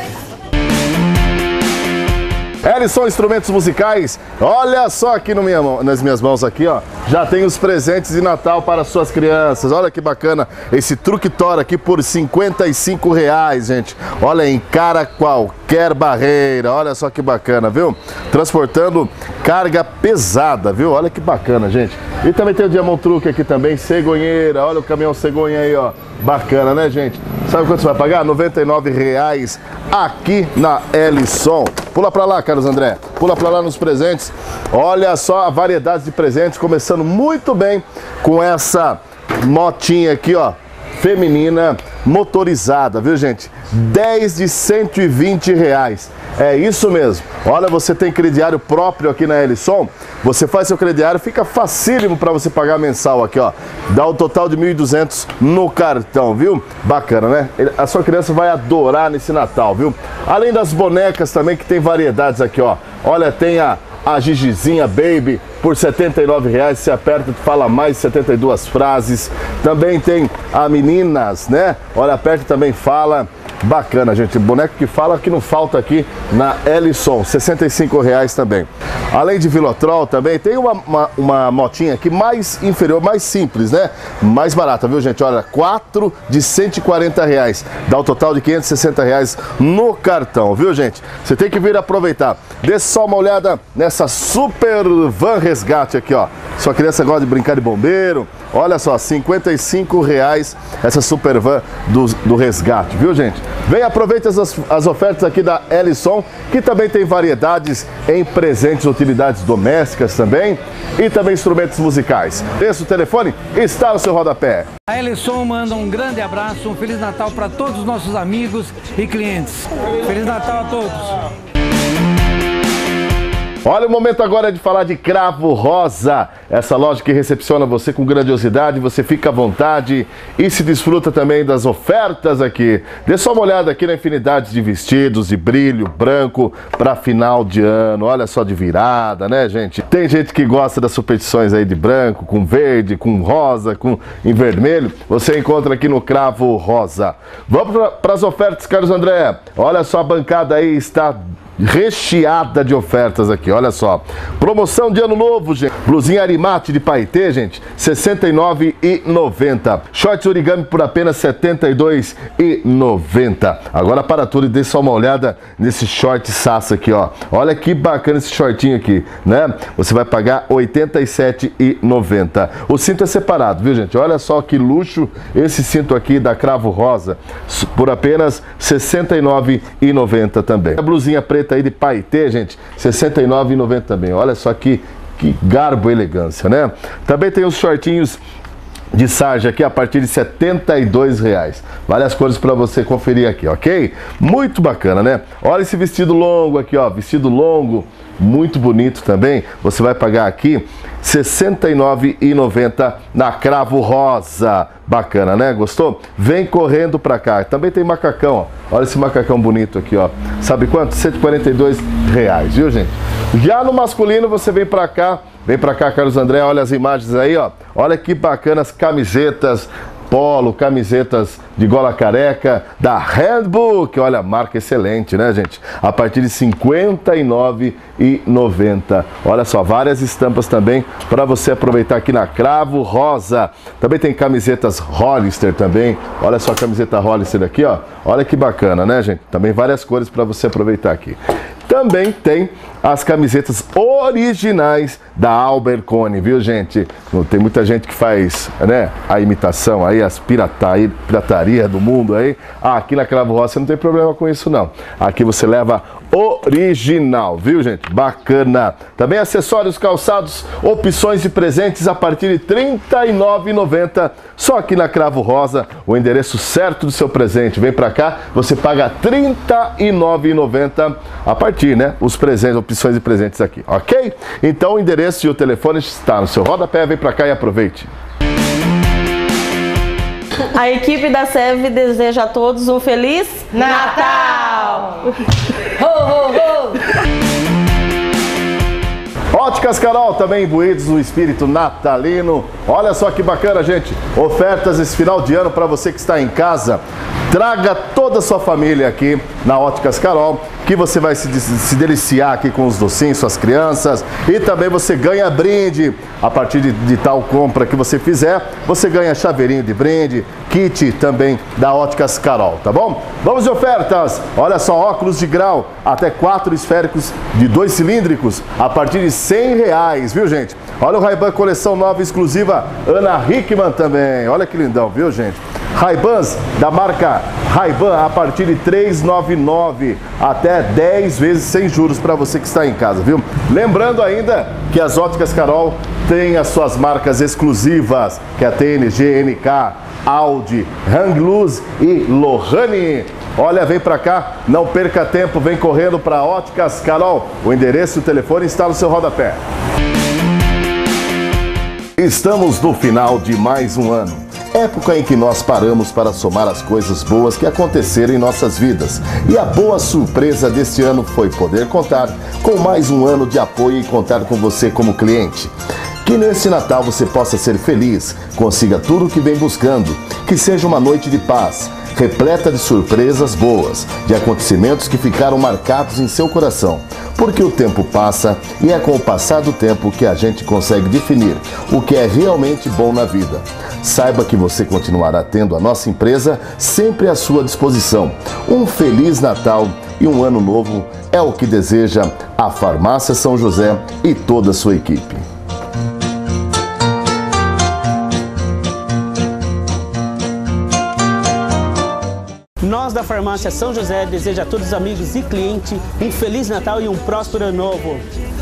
Ellison Instrumentos Musicais, olha só aqui no nas minhas mãos aqui, ó, já tem os presentes de Natal para suas crianças. Olha que bacana esse truque-tora aqui por R$ 55, gente. Olha, encara qualquer barreira, olha só que bacana, viu? Transportando carga pesada, viu? Olha que bacana, gente. E também tem o Diamond Truque aqui também, cegonheira, olha o caminhão cegonha aí, ó. Bacana, né, gente? Sabe quanto você vai pagar? R$ 99,00 aqui na Ellison. Pula pra lá, Carlos André. Pula pra lá nos presentes. Olha só a variedade de presentes, começando muito bem com essa motinha aqui, ó, feminina, motorizada, viu, gente? 10 de R$ 120. É isso mesmo. Olha, você tem crediário próprio aqui na Ellison. Você faz seu crediário, fica facílimo para você pagar mensal aqui, ó. Dá um total de 1.200 no cartão, viu? Bacana, né? A sua criança vai adorar nesse Natal, viu? Além das bonecas também, que tem variedades aqui, ó. Olha, tem a Gigizinha Baby por R$ 79,00, você aperta e fala mais de 72 frases. Também tem a Meninas, né? Olha, aperta e também fala. Bacana, gente. Boneco que fala que não falta aqui na Ellison. R$ 65,00 também. Além de Vilotrol também tem uma motinha aqui mais inferior, mais simples, né? Mais barata, viu, gente? Olha, 4 de R$ 140,00. Dá um total de R$ 560,00 no cartão, viu, gente? Você tem que vir aproveitar. Dê só uma olhada nessa super van resgate aqui, ó. Sua criança gosta de brincar de bombeiro. Olha só, R$ 55,00 essa super van do resgate, viu, gente? Vem, aproveita as ofertas aqui da Ellison, que também tem variedades em presentes, utilidades domésticas também e também instrumentos musicais. Esse telefone está no seu rodapé.
A Ellison manda um grande abraço, um Feliz Natal para todos os nossos amigos e clientes. Feliz Natal a todos!
Olha, o momento agora é de falar de Cravo Rosa, essa loja que recepciona você com grandiosidade, você fica à vontade e se desfruta também das ofertas aqui. Dê só uma olhada aqui na infinidade de vestidos de brilho branco para final de ano, olha só, de virada, né, gente? Tem gente que gosta das superstições aí de branco, com verde, com rosa, em vermelho, você encontra aqui no Cravo Rosa. Vamos para as ofertas, Carlos André. Olha só, a bancada aí está recheada de ofertas aqui, olha só. Promoção de ano novo, gente. Blusinha Arimate de paetê, gente, R$ 69,90. Shorts origami por apenas R$ 72,90. Agora para tudo e dê só uma olhada nesse short Sassa aqui, ó. Olha que bacana esse shortinho aqui, né? Você vai pagar R$ 87,90. O cinto é separado, viu, gente? Olha só que luxo esse cinto aqui da Cravo Rosa, por apenas R$ 69,90 também. A blusinha preta aí de paetê, gente, R$ 69,90 também. Olha só que garbo e elegância, né? Também tem os shortinhos de sarja aqui a partir de R$ 72,00. Várias cores para você conferir aqui, ok? Muito bacana, né? Olha esse vestido longo aqui, ó, vestido longo, muito bonito também. Você vai pagar aqui R$ 69,90 na Cravo Rosa. Bacana, né? Gostou? Vem correndo pra cá. Também tem macacão, ó. Olha esse macacão bonito aqui, ó. Sabe quanto? R$ 142,00, viu, gente? Já no masculino você vem pra cá. Vem pra cá, Carlos André, olha as imagens aí, ó. Olha que bacanas camisetas polo, camisetas de gola careca da Handbook. Olha, marca excelente, né, gente? A partir de R$ 59,90. Olha só, várias estampas também para você aproveitar aqui na Cravo Rosa. Também tem camisetas Hollister também. Olha só a camiseta Hollister aqui, ó. Olha que bacana, né, gente? Também várias cores para você aproveitar aqui. Também tem as camisetas originais da Albercone, viu, gente? Tem muita gente que faz, né, a imitação aí, as pirataria do mundo aí. Aqui na Cravo Rosa você não tem problema com isso, não. Aqui você leva original, viu, gente? Bacana. Também acessórios, calçados, opções e presentes a partir de R$ 39,90. Só aqui na Cravo Rosa, o endereço certo do seu presente. Vem pra cá, você paga R$ 39,90 a partir, né? Os presentes, opções e presentes aqui, ok? Então o endereço e o telefone está no seu rodapé. Vem pra cá e aproveite.
A equipe da SEV deseja a todos um Feliz Natal! Ho, ho, ho!
Óticas Carol, também imbuídos no espírito natalino. Olha só que bacana, gente. Ofertas esse final de ano para você que está em casa. Traga toda a sua família aqui na Óticas Carol, que você vai se deliciar aqui com os docinhos, suas crianças. E também você ganha brinde. A partir de tal compra que você fizer, você ganha chaveirinho de brinde, kit também da Óticas Carol, tá bom? Vamos de ofertas. Olha só, óculos de grau, até 4 esféricos de 2 cilíndricos, a partir de R$ 100,00, viu, gente? Olha o Ray-Ban coleção nova exclusiva Ana Hickman também. Olha que lindão, viu, gente? Ray-Bans da marca Ray-Ban a partir de R$ 399, até 10 vezes sem juros para você que está em casa, viu? Lembrando ainda que as Óticas Carol têm as suas marcas exclusivas, que é a TNG, NK, Audi, Hang-Luz e Lohane. Olha, vem pra cá, não perca tempo, vem correndo para Óticas Carol. O endereço e o telefone está no seu rodapé. Estamos no final de mais um ano. Época em que nós paramos para somar as coisas boas que aconteceram em nossas vidas. E a boa surpresa deste ano foi poder contar com mais um ano de apoio e contar com você como cliente. Que nesse Natal você possa ser feliz, consiga tudo o que vem buscando, que seja uma noite de paz, repleta de surpresas boas, de acontecimentos que ficaram marcados em seu coração. Porque o tempo passa e é com o passar do tempo que a gente consegue definir o que é realmente bom na vida. Saiba que você continuará tendo a nossa empresa sempre à sua disposição. Um Feliz Natal e um Ano Novo é o que deseja a Farmácia São José e toda a sua equipe.
Nós da Farmácia São José deseja a todos os amigos e clientes um Feliz Natal e um próspero Ano Novo.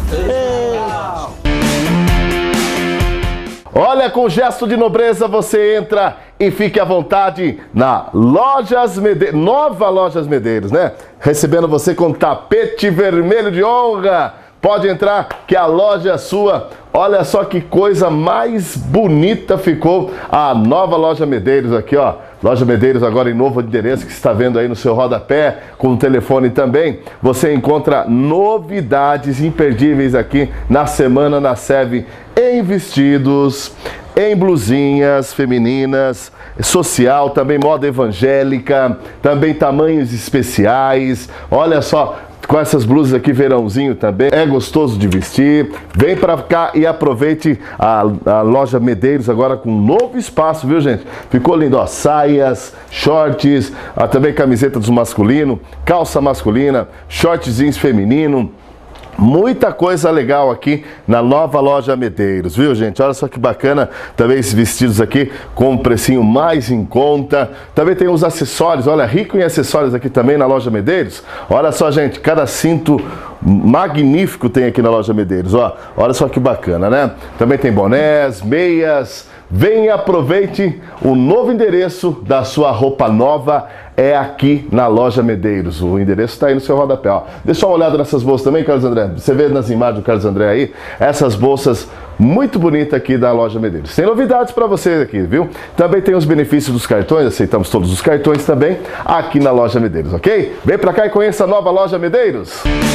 Olha, com gesto de nobreza você entra e fique à vontade na Lojas Medeiros, nova Lojas Medeiros, né? Recebendo você com tapete vermelho de honra. Pode entrar que a loja é sua. Olha só que coisa mais bonita ficou a nova Loja Medeiros aqui, ó. Loja Medeiros agora em novo endereço que você está vendo aí no seu rodapé, com o telefone também. Você encontra novidades imperdíveis aqui na semana na SEV, em vestidos, em blusinhas femininas, social, também moda evangélica, também tamanhos especiais. Olha só, com essas blusas aqui, verãozinho também, é gostoso de vestir. Vem pra cá e aproveite a Loja Medeiros agora com um novo espaço, viu, gente? Ficou lindo, ó, saias, shorts, também camiseta dos masculino, calça masculina, short jeans feminino. Muita coisa legal aqui na nova Loja Medeiros, viu, gente? Olha só que bacana, também esses vestidos aqui com um precinho mais em conta. Também tem os acessórios, olha, rico em acessórios aqui também na Loja Medeiros. Olha só, gente, cada cinto magnífico tem aqui na Loja Medeiros, ó. Olha só que bacana, né? Também tem bonés, meias, Venha e aproveite o novo endereço da sua roupa nova. É aqui na Loja Medeiros. O endereço está aí no seu rodapé. Ó. Deixa uma olhada nessas bolsas também, Carlos André. Você vê nas imagens do Carlos André aí, essas bolsas muito bonitas aqui da Loja Medeiros. Tem novidades para você aqui, viu? Também tem os benefícios dos cartões, aceitamos todos os cartões também aqui na Loja Medeiros, ok? Vem para cá e conheça a nova Loja Medeiros.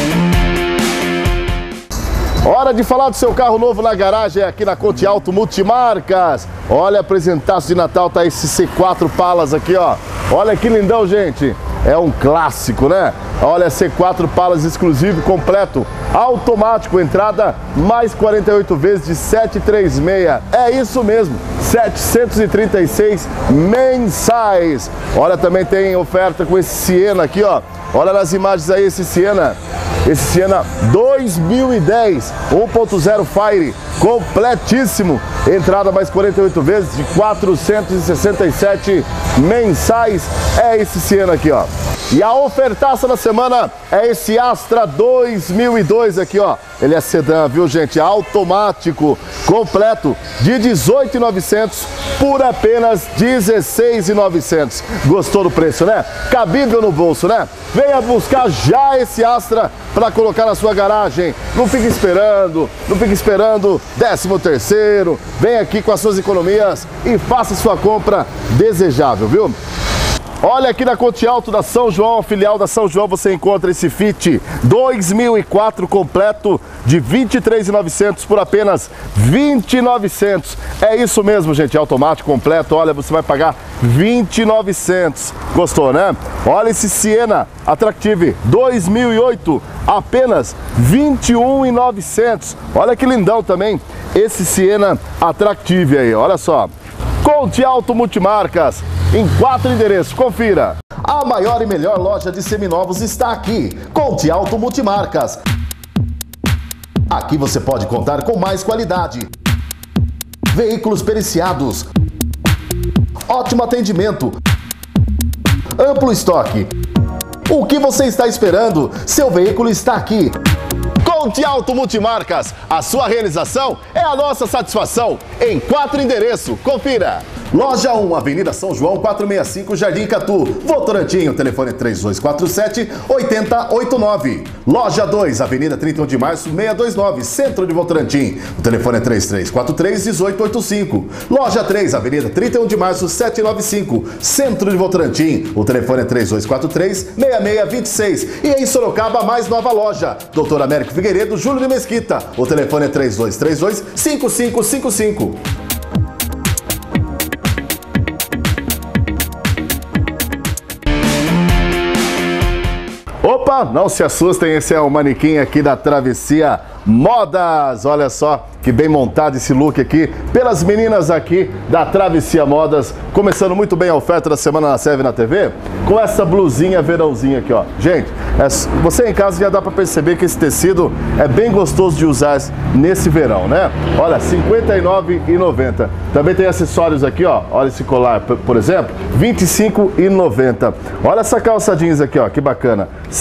Hora de falar do seu carro novo na garagem aqui na Conte Alto Multimarcas. Olha, apresentaço de Natal, tá esse C4 Palas aqui, ó. Olha que lindão, gente. É um clássico, né? Olha, C4 Palas exclusivo, completo, automático, entrada mais 48 vezes de 736. É isso mesmo, 736 mensais. Olha, também tem oferta com esse Siena aqui, ó. Olha nas imagens aí esse Siena 2010 1.0 Fire, completíssimo, entrada mais 48 vezes de 467 mensais. É esse Siena aqui, ó. E a ofertaça da semana é esse Astra 2002 aqui, ó. Ele é sedã, viu, gente? Automático, completo, de 18.900 por apenas 16.900. Gostou do preço, né? Cabível no bolso, né? Venha buscar já esse Astra para colocar na sua garagem. Não fique esperando 13º. Vem aqui com as suas economias e faça sua compra desejável, viu? Olha, aqui na Conte Alto da São João, a filial da São João, você encontra esse Fit 2004 completo de 23.900 por apenas 20.900. É isso mesmo, gente, automático completo. Olha, você vai pagar 20.900. Gostou, né? Olha esse Siena Attractive 2008, apenas 21.900. Olha que lindão também esse Siena Attractive aí, olha só. Conte Alto Multimarcas, em 4 endereços, confira. A maior e melhor loja de seminovos está aqui, Conte Alto Multimarcas. Aqui você pode contar com mais qualidade, veículos periciados, ótimo atendimento, amplo estoque. O que você está esperando? Seu veículo está aqui. Conte Alto Multimarcas, a sua realização é a nossa satisfação. Em 4 endereços, confira. Loja 1, Avenida São João, 465, Jardim Catu, Votorantim, o telefone é 3247-8089. Loja 2, Avenida 31 de Março, 629, Centro de Votorantim, o telefone é 3343-1885. Loja 3, Avenida 31 de Março, 795, Centro de Votorantim, o telefone é 3243-6626. E em Sorocaba, mais nova loja, Doutor Américo Figueiredo, Júlio de Mesquita, o telefone é 3232-5555. Opa, não se assustem, esse é o manequim aqui da Travessia Modas. Olha só que bem montado esse look aqui pelas meninas aqui da Travessia Modas. Começando muito bem a oferta da semana na Serve na TV, com essa blusinha verãozinha aqui, ó. Gente, você em casa já dá para perceber que esse tecido é bem gostoso de usar nesse verão, né? Olha, R$ 59,90. Também tem acessórios aqui, ó. Olha esse colar, por exemplo, R$ 25,90. Olha essa calça jeans aqui, ó, que bacana, R$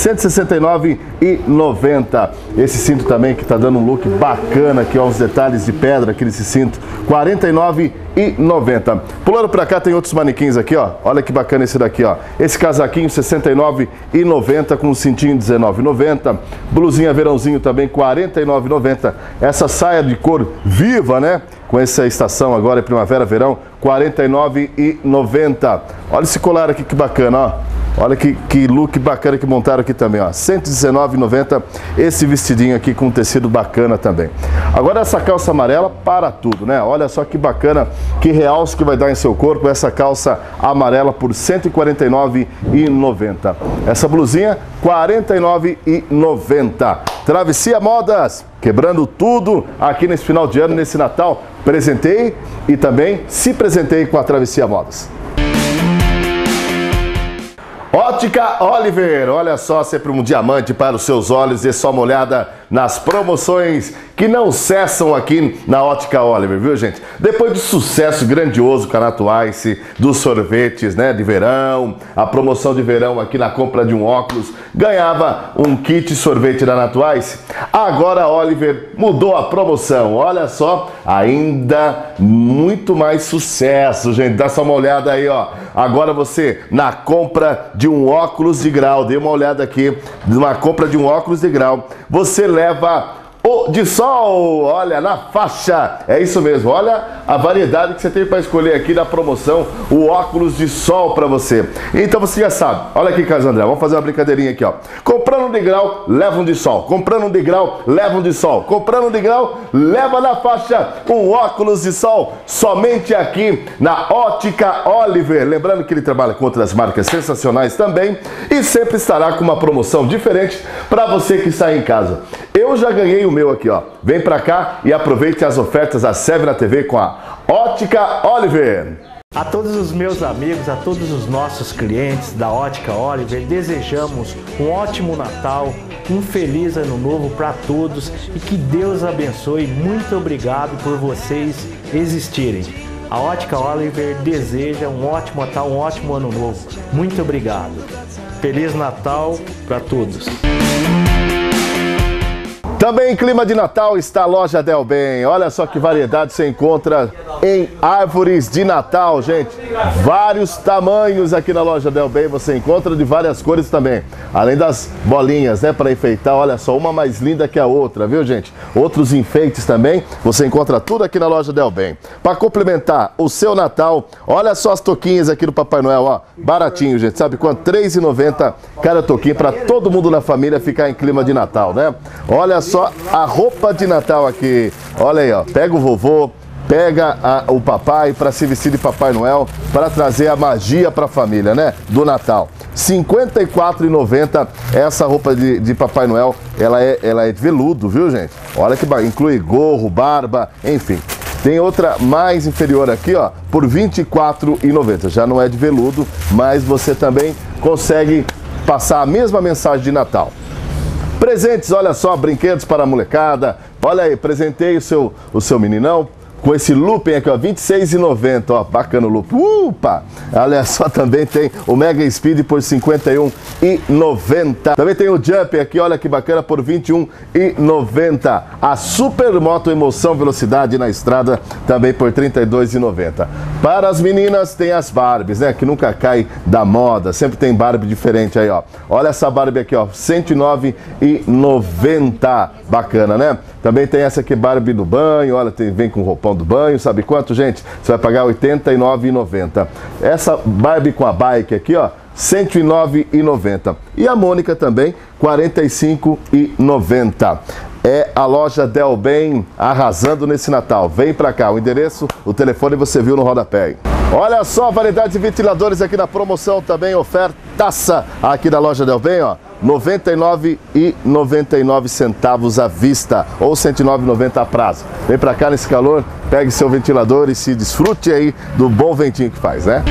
169,90. Esse cinto também que tá dando um look bacana aqui, ó, uns detalhes de pedra aqui nesse cinto, R$ 49,90. Pulando pra cá tem outros manequins aqui, ó. Olha que bacana esse daqui, ó. Esse casaquinho R$ 69,90 com um cintinho R$ 19,90. Blusinha verãozinho também R$ 49,90. Essa saia de cor viva, né? Com essa estação agora, primavera, verão, R$ 49,90. Olha esse colar aqui que bacana, ó. Olha que look bacana que montaram aqui também, ó. R$ 119,90. Esse vestidinho aqui com tecido bacana também. Agora essa calça amarela para tudo, né? Olha só que bacana, que realce que vai dar em seu corpo essa calça amarela por R$ 149,90. Essa blusinha, R$ 49,90. Travessia Modas, quebrando tudo aqui nesse final de ano, nesse Natal. Presentei e também se presentei com a Travessia Modas. Ótica Oliver, olha só, sempre um diamante para os seus olhos. Dê só uma olhada nas promoções que não cessam aqui na Ótica Oliver, viu, gente? Depois do sucesso grandioso com a Nato Ice, dos sorvetes, né, de verão, a promoção de verão aqui na compra de um óculos, ganhava um kit sorvete da Nato Ice. Agora a Oliver mudou a promoção, olha só, ainda muito mais sucesso, gente. Dá só uma olhada aí, ó. Agora você, na compra de um óculos de grau, dê uma olhada aqui, na compra de um óculos de grau, você leva o de sol, olha, na faixa, é isso mesmo, olha a variedade que você tem para escolher aqui na promoção, o óculos de sol para você. Então você já sabe, olha aqui, Carlos André, vamos fazer uma brincadeirinha aqui, ó. Comprando um de grau, leva um de sol, comprando um de grau, leva um de sol, comprando um de grau, leva na faixa um óculos de sol, somente aqui na Ótica Oliver. Lembrando que ele trabalha com outras marcas sensacionais também e sempre estará com uma promoção diferente para você que está em casa. Eu já ganhei o meu aqui, ó. Vem pra cá e aproveite as ofertas da SEV na TV com a Ótica Oliver.
A todos os meus amigos, a todos os nossos clientes da Ótica Oliver, desejamos um ótimo Natal, um feliz Ano Novo para todos e que Deus abençoe. Muito obrigado por vocês existirem. A Ótica Oliver deseja um ótimo Natal, um ótimo Ano Novo. Muito obrigado. Feliz Natal para todos.
Também em clima de Natal está a loja Del Bem. Olha só que variedade você encontra em árvores de Natal, gente. Vários tamanhos aqui na loja Del Bem, você encontra de várias cores também. Além das bolinhas, né, para enfeitar, olha só, uma mais linda que a outra, viu, gente? Outros enfeites também, você encontra tudo aqui na loja Del Bem. Para complementar o seu Natal, olha só as toquinhas aqui do Papai Noel, ó. Baratinho, gente, sabe quanto? R$ 3,90 cada toquinha para todo mundo na família ficar em clima de Natal, né? Olha só a roupa de Natal aqui. Olha aí, ó. Pega o vovô, pega o papai para se vestir de Papai Noel, para trazer a magia para a família, né? Do Natal. R$ 54,90 essa roupa de Papai Noel. Ela é de veludo, viu, gente? Olha que inclui gorro, barba, enfim. Tem outra mais inferior aqui, ó, por R$ 24,90. Já não é de veludo, mas você também consegue passar a mesma mensagem de Natal. Presentes, olha só, brinquedos para a molecada. Olha aí, presentei o seu meninão com esse looping aqui, ó, R$ 26,90, ó, bacana o loop. Upa! Olha só, também tem o Mega Speed por R$ 51,90. Também tem o Jump aqui, olha que bacana, por R$ 21,90. A Super Moto Emoção Velocidade na estrada, também por R$ 32,90. Para as meninas tem as Barbies, né, que nunca cai da moda, sempre tem Barbie diferente aí, ó. Olha essa Barbie aqui, ó, R$ 109,90. Bacana, né? Também tem essa aqui, Barbie do banho, olha, vem com roupão do banho, sabe quanto, gente? Você vai pagar R$ 89,90. Essa Barbie com a bike aqui, ó, R$ 109,90. E a Mônica também, R$ 45,90. É a loja Del Bem arrasando nesse Natal. Vem pra cá, o endereço, o telefone você viu no rodapé. Olha só, variedade de ventiladores aqui na promoção também, ofertaça aqui da loja Del Bem, ó. R$ 99,99 à vista ou R$ 109,90 a prazo. Vem pra cá nesse calor, pegue seu ventilador e se desfrute aí do bom ventinho que faz, né?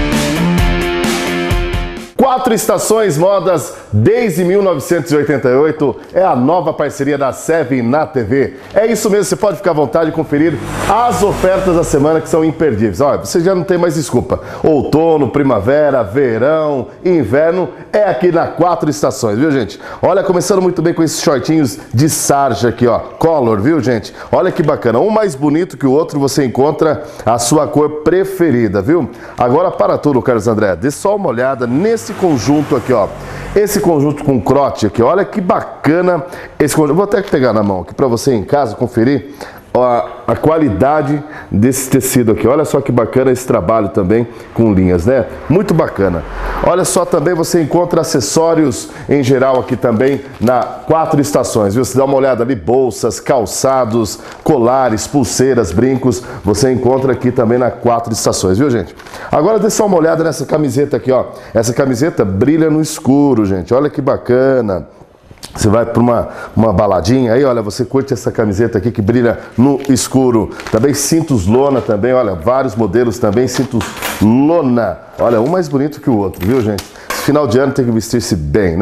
4 estações modas desde 1988 é a nova parceria da SEV na TV. É isso mesmo, você pode ficar à vontade de conferir as ofertas da semana que são imperdíveis. Olha, você já não tem mais desculpa. Outono, primavera, verão, inverno, é aqui na 4 estações, viu, gente? Olha, começando muito bem com esses shortinhos de sarja aqui, ó, color, viu, gente? Olha que bacana, um mais bonito que o outro, você encontra a sua cor preferida, viu? Agora, para tudo, Carlos André, dê só uma olhada nesse conjunto aqui, ó. Esse conjunto com crote aqui, olha que bacana esse conjunto. Vou até pegar na mão aqui para você em casa conferir a qualidade desse tecido aqui. Olha só que bacana esse trabalho também com linhas, né? Muito bacana. Olha só, também você encontra acessórios em geral aqui também na 4 estações, viu? Você dá uma olhada ali, bolsas, calçados, colares, pulseiras, brincos, você encontra aqui também na 4 estações, viu, gente? Agora dê só uma olhada nessa camiseta aqui, ó. Essa camiseta brilha no escuro, gente. Olha que bacana. Você vai para uma baladinha aí, olha, você curte essa camiseta aqui que brilha no escuro. Também cintos lona também, olha, vários modelos também, cintos lona. Olha, um mais bonito que o outro, viu, gente? Esse final de ano tem que vestir-se bem, né?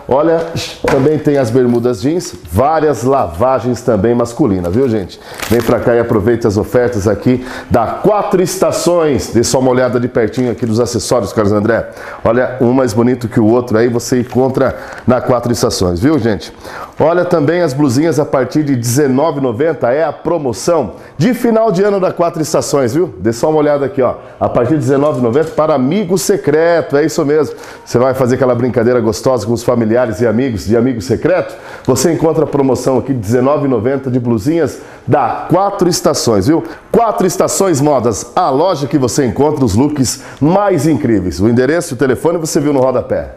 Olha, também tem as bermudas jeans, várias lavagens também masculinas, viu, gente? Vem pra cá e aproveita as ofertas aqui da 4 Estações. Dê só uma olhada de pertinho aqui dos acessórios, Carlos André. Olha, um mais bonito que o outro aí você encontra na 4 Estações, viu, gente? Olha também as blusinhas a partir de R$19,90, é a promoção de final de ano da 4 Estações, viu? Dê só uma olhada aqui, ó. A partir de R$19,90 para amigo secreto, é isso mesmo. Você vai fazer aquela brincadeira gostosa com os familiares e amigos de amigo secreto? Você encontra a promoção aqui de R$19,90 de blusinhas da 4 Estações, viu? 4 Estações Modas, a loja que você encontra os looks mais incríveis. O endereço e o telefone você viu no rodapé.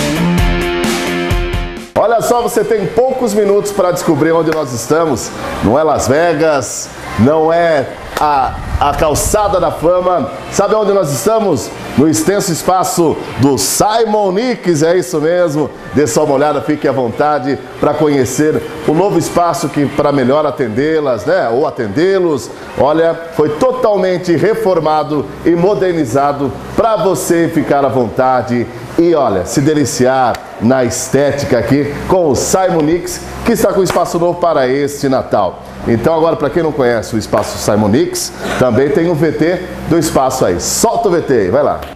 Olha só, você tem poucos minutos para descobrir onde nós estamos. Não é Las Vegas, não é a calçada da fama. Sabe onde nós estamos? No extenso espaço do Simon Nicks, é isso mesmo. Dê só uma olhada, fique à vontade para conhecer o novo espaço que para melhor atendê-las, né? Ou atendê-los. Olha, foi totalmente reformado e modernizado para você ficar à vontade e olha, se deliciar na estética aqui com o Simon Nicks, que está com espaço novo para este Natal. Então agora, para quem não conhece o espaço Simon Nicks, também tem um VT do espaço aí. Solta o VT aí, vai lá.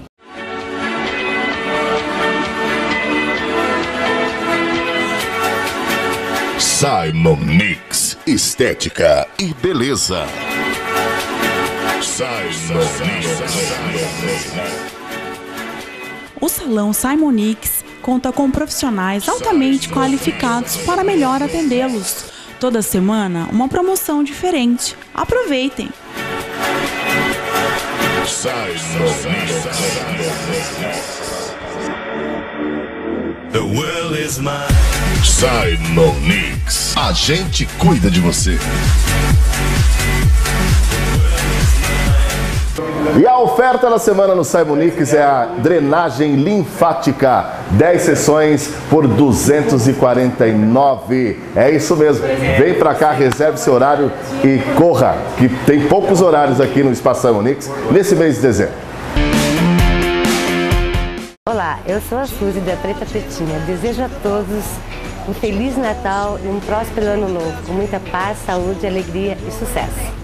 Simon Nicks, estética e beleza. Simon Nicks.
O Salão Simon Nicks conta com profissionais altamente qualificados para melhor atendê-los. Toda semana, uma promoção diferente. Aproveitem!
Simon Nicks, a gente cuida de você.
E a oferta da semana no Simon Nicks é a drenagem linfática. 10 sessões por R$249. É isso mesmo. Vem pra cá, reserve seu horário e corra, que tem poucos horários aqui no espaço Simon Nicks nesse mês de dezembro.
Olá, eu sou a Suzy da Preta Pretinha. Desejo a todos um Feliz Natal e um próspero Ano Novo, com muita paz, saúde, alegria e sucesso.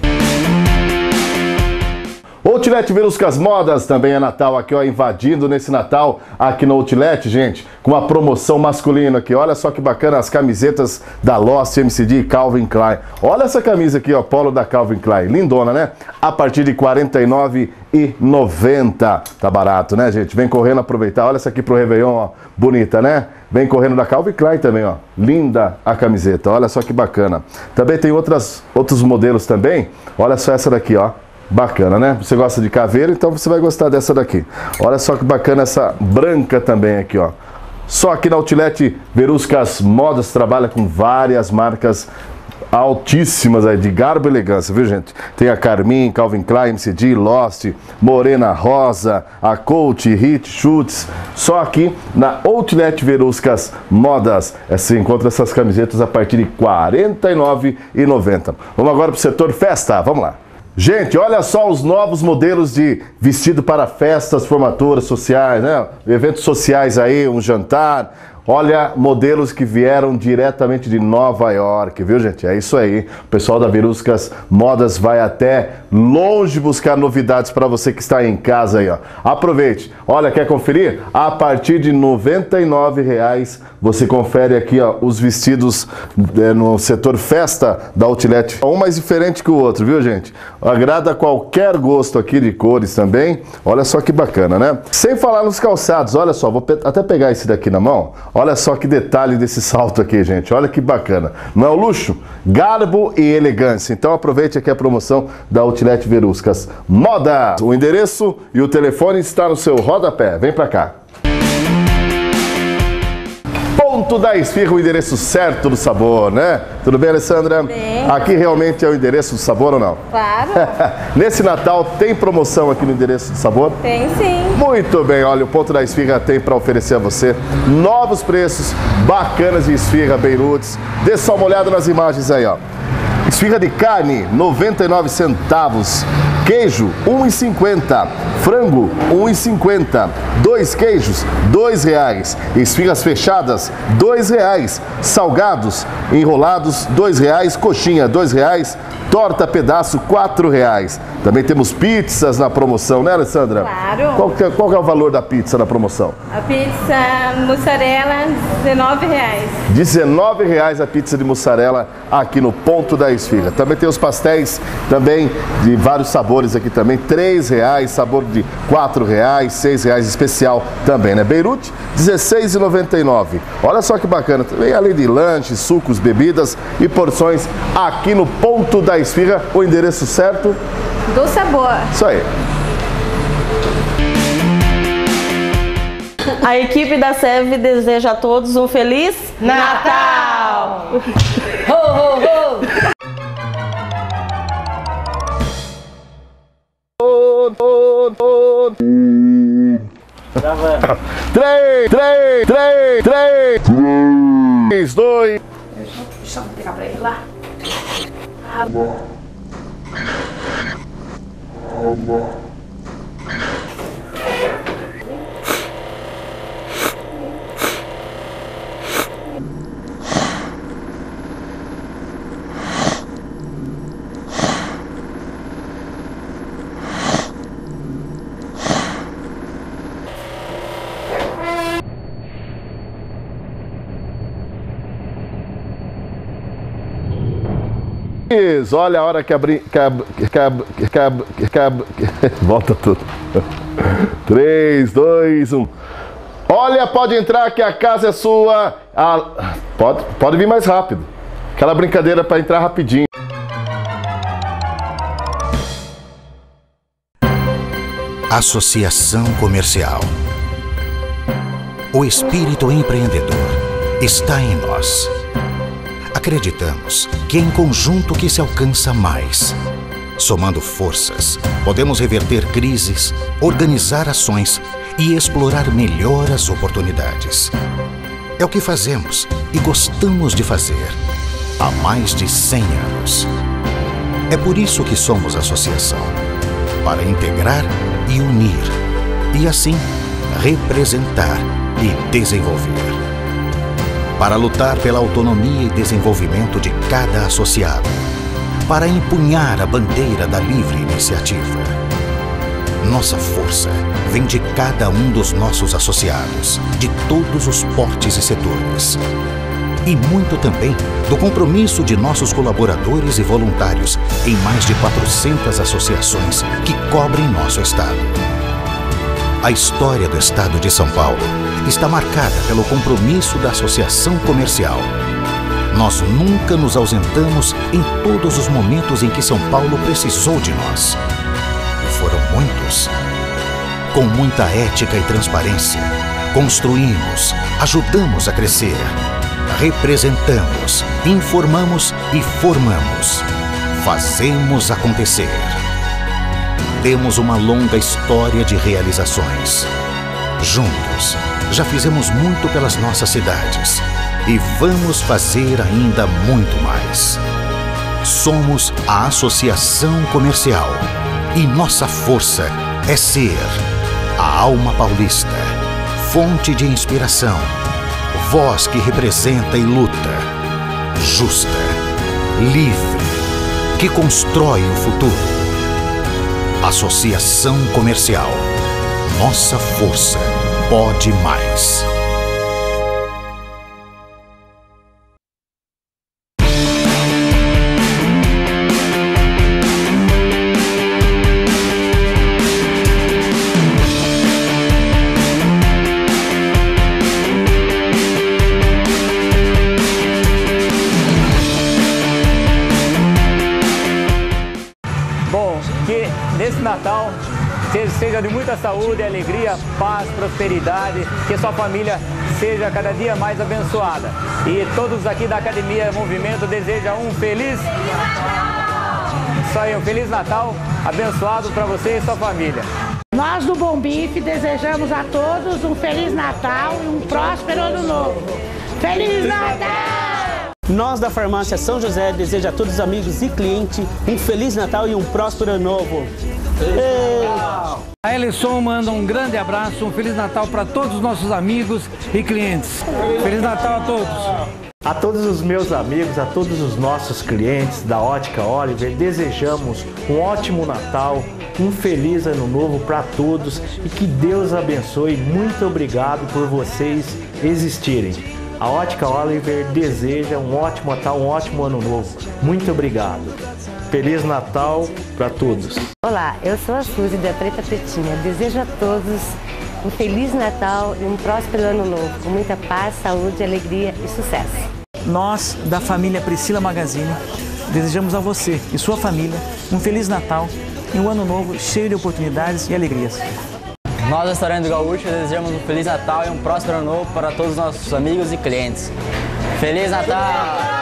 Outlet Veruscas Modas também é Natal aqui, ó, invadindo nesse Natal aqui no Outlet, gente, com a promoção masculina aqui. Olha só que bacana as camisetas da Lost, MCD e Calvin Klein. Olha essa camisa aqui, ó, polo da Calvin Klein, lindona, né? A partir de R$49,90. Tá barato, né, gente? Vem correndo aproveitar. Olha essa aqui pro Réveillon, ó, bonita, né? Vem correndo da Calvin Klein também, ó. Linda a camiseta, olha só que bacana. Também tem outros modelos também. Olha só essa daqui, ó. Bacana, né? Você gosta de caveira, então você vai gostar dessa daqui. Olha só que bacana essa branca também aqui, ó. Só aqui na Outlet Veruscas Modas trabalha com várias marcas altíssimas aí, de garbo e elegância, viu, gente? Tem a Carmin, Calvin Klein, MCD, Lost, Morena Rosa, a Coach, Hit, Schutz. Só aqui na Outlet Veruscas Modas você encontra essas camisetas a partir de R$49,90. Vamos agora pro setor festa, vamos lá. Gente, olha só os novos modelos de vestido para festas, formaturas sociais, né? Eventos sociais aí, um jantar. Olha, modelos que vieram diretamente de Nova York, viu, gente? É isso aí. O pessoal da Veruscas Modas vai até longe buscar novidades para você que está em casa aí, ó. Aproveite. Olha, quer conferir? A partir de R$99 você confere aqui, ó, os vestidos no setor festa da Outlet. Um mais diferente que o outro, viu, gente? Agrada qualquer gosto aqui de cores também. Olha só que bacana, né? Sem falar nos calçados, olha só, vou até pegar esse daqui na mão. Olha só que detalhe desse salto aqui, gente. Olha que bacana. Não é o luxo? Garbo e elegância. Então aproveite aqui a promoção da Outlet Veruscas Moda. O endereço e o telefone está no seu rodapé. Vem pra cá. Ponto da Esfirra, o endereço certo do sabor, né? Tudo bem, Alessandra?
Bem.
Aqui realmente é o endereço do sabor ou não?
Claro.
Nesse Natal tem promoção aqui no endereço do sabor?
Tem sim.
Muito bem, olha, o Ponto da Esfirra tem para oferecer a você novos preços bacanas de esfirra Beirutes. Dê só uma olhada nas imagens aí, ó. Esfirra de carne, 99 centavos. Queijo, R$ 1,50. Frango, R$ 1,50. 2 queijos, R$ 2,00. Esfirras fechadas, R$ 2,00. Salgados enrolados, R$ 2,00. Coxinha, R$ 2,00. Torta pedaço, R$ 4,00. Também temos pizzas na promoção, né, Alessandra?
Claro.
Qual que é o valor da pizza na promoção?
A pizza mussarela, R$ 19,00.
R$ 19,00 a pizza de mussarela aqui no Ponto da Esfirra. Também tem os pastéis também de vários sabores aqui também, R$ 3,00, sabor de R$ 4,00, R$ 6,00 especial também, né? Beirute, R$ 16,99. Olha só que bacana, também além de lanches, sucos, bebidas e porções aqui no Ponto da Esfirra, o endereço certo?
Do sabor.
Isso aí.
A equipe da SEV deseja a todos um Feliz Natal! Ho, ho, ho!
Gravando. 3, 2.
Deixa eu pegar pra ele lá.
Olha a hora que abrir. Volta tudo. 3, 2, 1. Olha, pode entrar que a casa é sua. Pode vir mais rápido. Aquela brincadeira para entrar rapidinho.
Associação Comercial. O espírito empreendedor está em nós. Acreditamos que é em conjunto que se alcança mais. Somando forças, podemos reverter crises, organizar ações e explorar melhor as oportunidades. É o que fazemos e gostamos de fazer há mais de 100 anos. É por isso que somos associação, para integrar e unir, e assim representar e desenvolver. Para lutar pela autonomia e desenvolvimento de cada associado, para empunhar a bandeira da livre iniciativa. Nossa força vem de cada um dos nossos associados, de todos os portes e setores. E muito também do compromisso de nossos colaboradores e voluntários em mais de 400 associações que cobrem nosso estado. A história do estado de São Paulo está marcada pelo compromisso da associação comercial. Nós nunca nos ausentamos em todos os momentos em que São Paulo precisou de nós. E foram muitos. Com muita ética e transparência, construímos, ajudamos a crescer, representamos, informamos e formamos. Fazemos acontecer. Temos uma longa história de realizações. Juntos, já fizemos muito pelas nossas cidades e vamos fazer ainda muito mais. Somos a Associação Comercial e nossa força é ser a alma paulista, fonte de inspiração, voz que representa e luta, justa, livre, que constrói o futuro. Associação Comercial. Nossa força pode mais.
Bom, que nesse Natal seja de muita saúde, alegria, paz, prosperidade, que sua família seja cada dia mais abençoada. E todos aqui da Academia Movimento desejam um feliz um Feliz Natal abençoado para você e sua família.
Nós do Bom Bife desejamos a todos um Feliz Natal e um próspero Ano Novo. Feliz Natal!
Nós da Farmácia São José desejamos a todos os amigos e clientes um Feliz Natal e um próspero Ano Novo.
A Elisson manda um grande abraço, um Feliz Natal para todos os nossos amigos e clientes. Feliz Natal a todos!
A todos os meus amigos, a todos os nossos clientes da Ótica Oliver, desejamos um ótimo Natal, um feliz Ano Novo para todos e que Deus abençoe. Muito obrigado por vocês existirem. A Ótica Oliver deseja um ótimo Natal, um ótimo Ano Novo. Muito obrigado. Feliz Natal para todos.
Olá, eu sou a Suzy da Preta Pretinha. Desejo a todos um Feliz Natal e um próspero Ano Novo, com muita paz, saúde, alegria e sucesso.
Nós, da família Priscila Magazine, desejamos a você e sua família um Feliz Natal e um Ano Novo cheio de oportunidades e alegrias.
Nós, do Restaurante do Gaúcho, desejamos um Feliz Natal e um próspero Ano Novo para todos os nossos amigos e clientes. Feliz Natal!